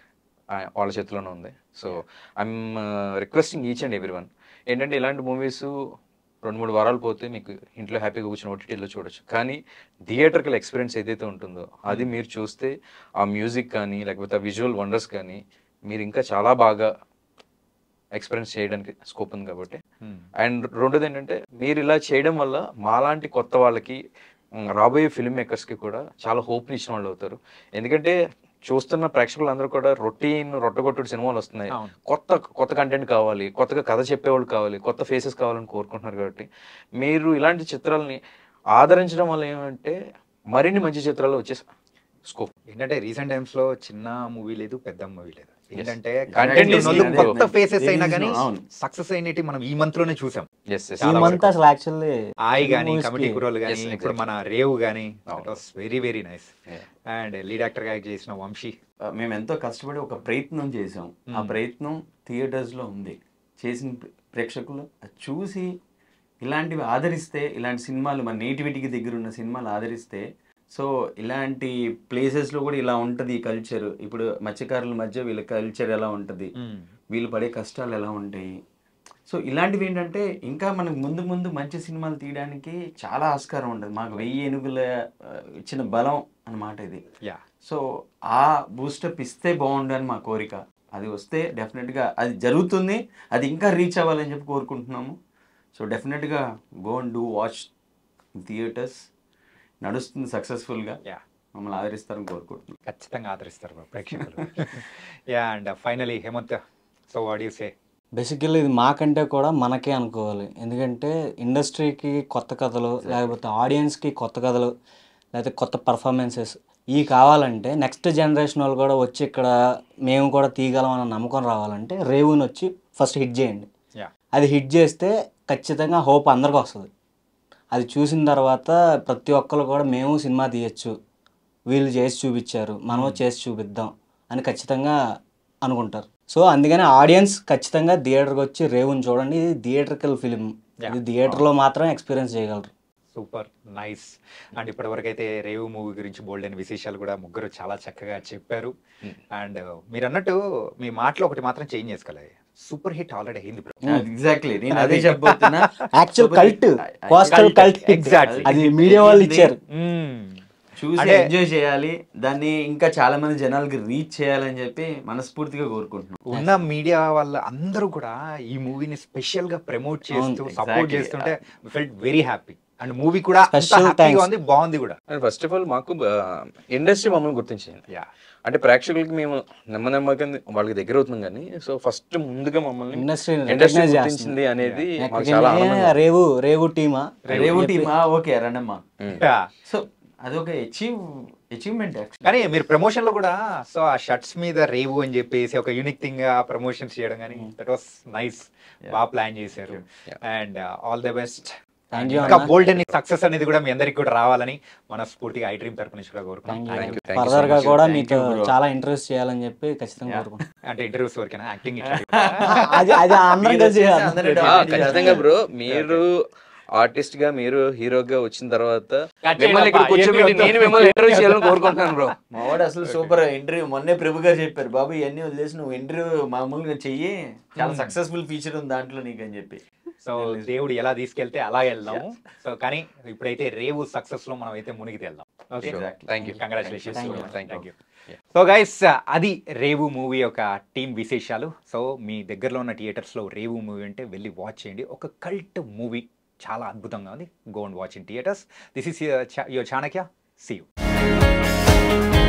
ఆ, వాళ్ళ చేతిలోనే ఉంది. So I'm requesting each and every one ఏంటంటే ఇలాంటి మూవీస్ రెండు మూడు వారాలు పోతే మీకు ఇంట్లో హ్యాపీగా కూర్చొని ఓటీటీలో చూడొచ్చు. కానీ థియేటర్కల్ ఎక్స్పీరియన్స్ ఏదైతే ఉంటుందో అది మీరు చూస్తే ఆ మ్యూజిక్ కానీ లేకపోతే ఆ విజువల్ వండర్స్ కానీ మీరు ఇంకా చాలా బాగా ఎక్స్పీరియన్స్ చేయడానికి స్కోప్ ఉంది కాబట్టి. అండ్ రెండోది ఏంటంటే మీరు ఇలా చేయడం వల్ల మాలాంటి కొత్త వాళ్ళకి ఉమ్, రాబోయే ఫిల్మ్ మేకర్స్కి కూడా చాలా హోప్ని ఇచ్చిన వాళ్ళు అవుతారు. ఎందుకంటే చూస్తున్న ప్రేక్షకులందరూ కూడా రొటీన్ రొట్టగొట్టుడు సినిమాలు వస్తున్నాయి, అవును. కొత్త కొత్త కంటెంట్ కావాలి, కొత్తగా కథ చెప్పేవాళ్ళు కావాలి, కొత్త ఫేసెస్ కావాలని కోరుకుంటున్నారు. కాబట్టి మీరు ఇలాంటి చిత్రాలని ఆదరించడం వల్ల ఏమంటే మరిన్ని మంచి చిత్రాలు వచ్చే స్కోప్. ఏంటంటే రీసెంట్ టైమ్స్ లో చిన్న మూవీ లేదు, పెద్ద మూవీ లేదు. ఏంటంటే Content content is ఉన్నోళ్ళు new. కొత్త ఫేసెస్ అయినా కానీ అవును. సక్సెస్ అయినట్టు మనం ఈ మంత్ లోనే చూసాం. ఎస్ ఎస్ ఈ చాలా మంత్ వరకు. అసలు యాక్చువల్లీ ఆయి గానీ movies కమిటీ కి- కురోలు కానీ Yes, ఇప్పుడు exactly. మన రేవు కానీ అవును. It was very very nice. Yeah. And lead actor గా చేసిన వంశీ. మేము ఎంతో కష్టపడి ఒక ప్రయత్నం చేసాం. ఆ Hmm. ప్రయత్నం థియేటర్స్ లో ఉంది. చేసిన ప్రే- ప్రేక్షకులు అది చూసి ఇలాంటివి ఆదరిస్తే, ఇలాంటి సినిమాలు మన నేటివిటీకి దగ్గర ఉన్న సినిమాలు ఆదరిస్తే, సో ఇలాంటి ప్లేసెస్లో కూడా ఇలా ఉంటుంది ఈ కల్చర్. ఇప్పుడు మత్స్యకారుల మధ్య వీళ్ళ కల్చర్ ఎలా ఉంటుంది, వీళ్ళు పడే కష్టాలు ఎలా ఉంటాయి. సో ఇలాంటివి ఏంటంటే ఇంకా మనకు ముందు ముందు మంచి సినిమాలు తీయడానికి చాలా ఆస్కారం ఉంటుంది. మాకు వెయ్యి ఏనుగుల ఆ, ఇచ్చిన బలం అన్నమాట ఇది. యా సో ఆ బూస్టప్ ఇస్తే బాగుండు అని మా కోరిక. అది వస్తే డెఫినెట్గా అది జరుగుతుంది, అది ఇంకా రీచ్ అవ్వాలని చెప్పి కోరుకుంటున్నాము. సో డెఫినెట్గా go and do watch theatres. నడుస్తుంది సక్సెస్ఫుల్గా, యా మమ్మల్ని ఆదరిస్తారని కోరుకుంటున్నాం. ఖచ్చితంగా ఆదరిస్తారు bro ప్రేక్షకులు. Yeah and finally Hemanth, so what you say? Basically ఇది మాకంటే కూడా మనకే అనుకోవాలి. ఎందుకంటే ఇండస్ట్రీకి కొత్త కథలు, లేకపోతే ఆడియన్స్కి కొత్త కథలు, లేకపోతే కొత్త పర్ఫార్మెన్సెస్ ఇవి కావాలంటే నెక్స్ట్ జనరేషన్ వాళ్ళు కూడా వచ్చి ఇక్కడ మేము కూడా తీయగలం అన్న నమ్మకం రావాలంటే రేవుని వచ్చి ఫస్ట్ హిట్ చేయండి. యా అది హిట్ చేస్తే ఖచ్చితంగా హోప్ అందరికి వస్తుంది. అది చూసిన తర్వాత ప్రతి ఒక్కరు కూడా మేము సినిమా తీయచ్చు వీళ్ళు చేసి చూపించారు, మనం చేసి చూపిద్దాం అని ఖచ్చితంగా అనుకుంటారు. సో అందుకని ఆడియన్స్ ఖచ్చితంగా థియేటర్కి వచ్చి రేవుని చూడండి. ఇది థియేటర్కల్ ఫిలిం, ఇది థియేటర్లో మాత్రం ఎక్స్పీరియన్స్ చేయగలరు. Super nice. అండ్ ఇప్పటివరకు అయితే రేవు మూవీ గురించి బోల్డ్ అయిన విశేషాలు కూడా ముగ్గురు చాలా చక్కగా చెప్పారు. అండ్ మీరు అన్నట్టు మీ మాటలో ఒకటి మాత్రం చేంజ్ చేసుకోలేదు, సూపర్ హిట్ ఆల్రెడీ అయింది బ్రో. ఎగ్జాక్ట్లీ నేను అదే చెప్పబోతున్నా. Actual cult, coastal cult, exactly అది మీడియా వాళ్ళు ఇచ్చారు. చూసి ఎంజాయ్ చేయాలి, దాన్ని ఇంకా చాలా మంది జనాలకి రీచ్ చేయాలని చెప్పి మనస్ఫూర్తిగా కోరుకుంటున్నాం. ఉన్న మీడియా వాళ్ళ అందరూ కూడా ఈ మూవీని స్పెషల్ గా ప్రమోట్ చేస్తూ సపోర్ట్ చేస్తుంటే felt very happy. And movie కూడా Special హ్యాపీగా thanks. ఉంది, బాగుంది కూడా. అండ్ ఫస్ట్ ఆఫ్ ఆల్ మాకు ఇండస్ట్రీ మమ్మల్ని గుర్తించింది. యా అంటే ప్రేక్షకులకి మేము నెమ్మ నెమ్మగా వాళ్ళకి దగ్గర అవుతున్నాం కానీ సో ఫస్ట్ ముందుగా మమ్మల్ని ఇండస్ట్రీ ఇండస్ట్రీ గుర్తించింది అనేది మాకు చాలా ఆనందంగా. రేవు రేవు టీమా రేవు టీమా ఓకే రండమ్మా. Yeah. సో అదొక అచీవ్ అచీవ్మెంట్ యాక్చువల్లీ. కానీ మీరు ప్రమోషన్ లో కూడా సో ఆ షర్ట్స్ మీద రేవు అని చెప్పేసి ఒక యూనిక్ థింగ్ గా ప్రమోషన్స్ చేయడం కానీ దట్ వాస్ నైస్. బాగా ప్లాన్ చేశారు. And all the best. Thank you ఇంకా బోల్డ్ అని సక్సెస్ అనేది కూడా మీ అందరికి కూడా రావాలని మనస్ఫూర్తిగా ఐ డ్రీమ్ తరపు నుంచి కూడా కోరుకుంటున్నాం. Thank you, thank you further so గా much. కూడా Thank మీకు you, bro. చాలా ఇంట్రెస్ట్ చేయాలని చెప్పి ఖచ్చితంగా కోరుకుంటున్నాను. అంటే ఇంటర్వ్యూస్ వరకేనా యాక్టింగ్? అది అది అందరం కలిసి చేయాలి. అందరూ ఆ, ఖచ్చితంగా బ్రో. మీరు ఆర్టిస్ట్ గా మీరు హీరోగా వచ్చిన తర్వాత ఖచ్చితంగా మిమ్మల్ని ఇక్కడ పా, కూర్చోబెట్టి ఏంటి నేను మిమ్మల్ని ఇంటర్వ్యూ చేయాలని కోరుకుంటున్నాను బ్రో. మా వాడు అసలు సూపర్ ఇంటర్వ్యూ మొన్నే ప్రభు గారు చెప్పారు, బాబు ఇవన్నీ వదిలేసి నువ్వు ఇంటర్వ్యూ మామూలుగా చెయ్యి, చాలా సక్సెస్ఫుల్ ఫీచర్ ఉంది దాంట్లో నీకు అని చెప్పి. సో దేవుడు ఎలా తీసుకెళ్తే అలా వెళ్దాం. సో కానీ ఇప్పుడైతే రేవు సక్సెస్ లో మనం అయితే మునిగి వెళ్దాం. Okay, Exactly. Thank you, congratulations. Thank you. Thank you. So guys, అది రేవు మూవీ యొక్క టీమ్ విశేషాలు. సో మీ దగ్గరలో ఉన్న థియేటర్స్ లో రేవు మూవీ అంటే వెళ్ళి వాచ్ చేయండి. ఒక కల్ట్ మూవీ, చాలా అద్భుతంగా ఉంది. Go and watch in theatres. This is your Chanakya. See you.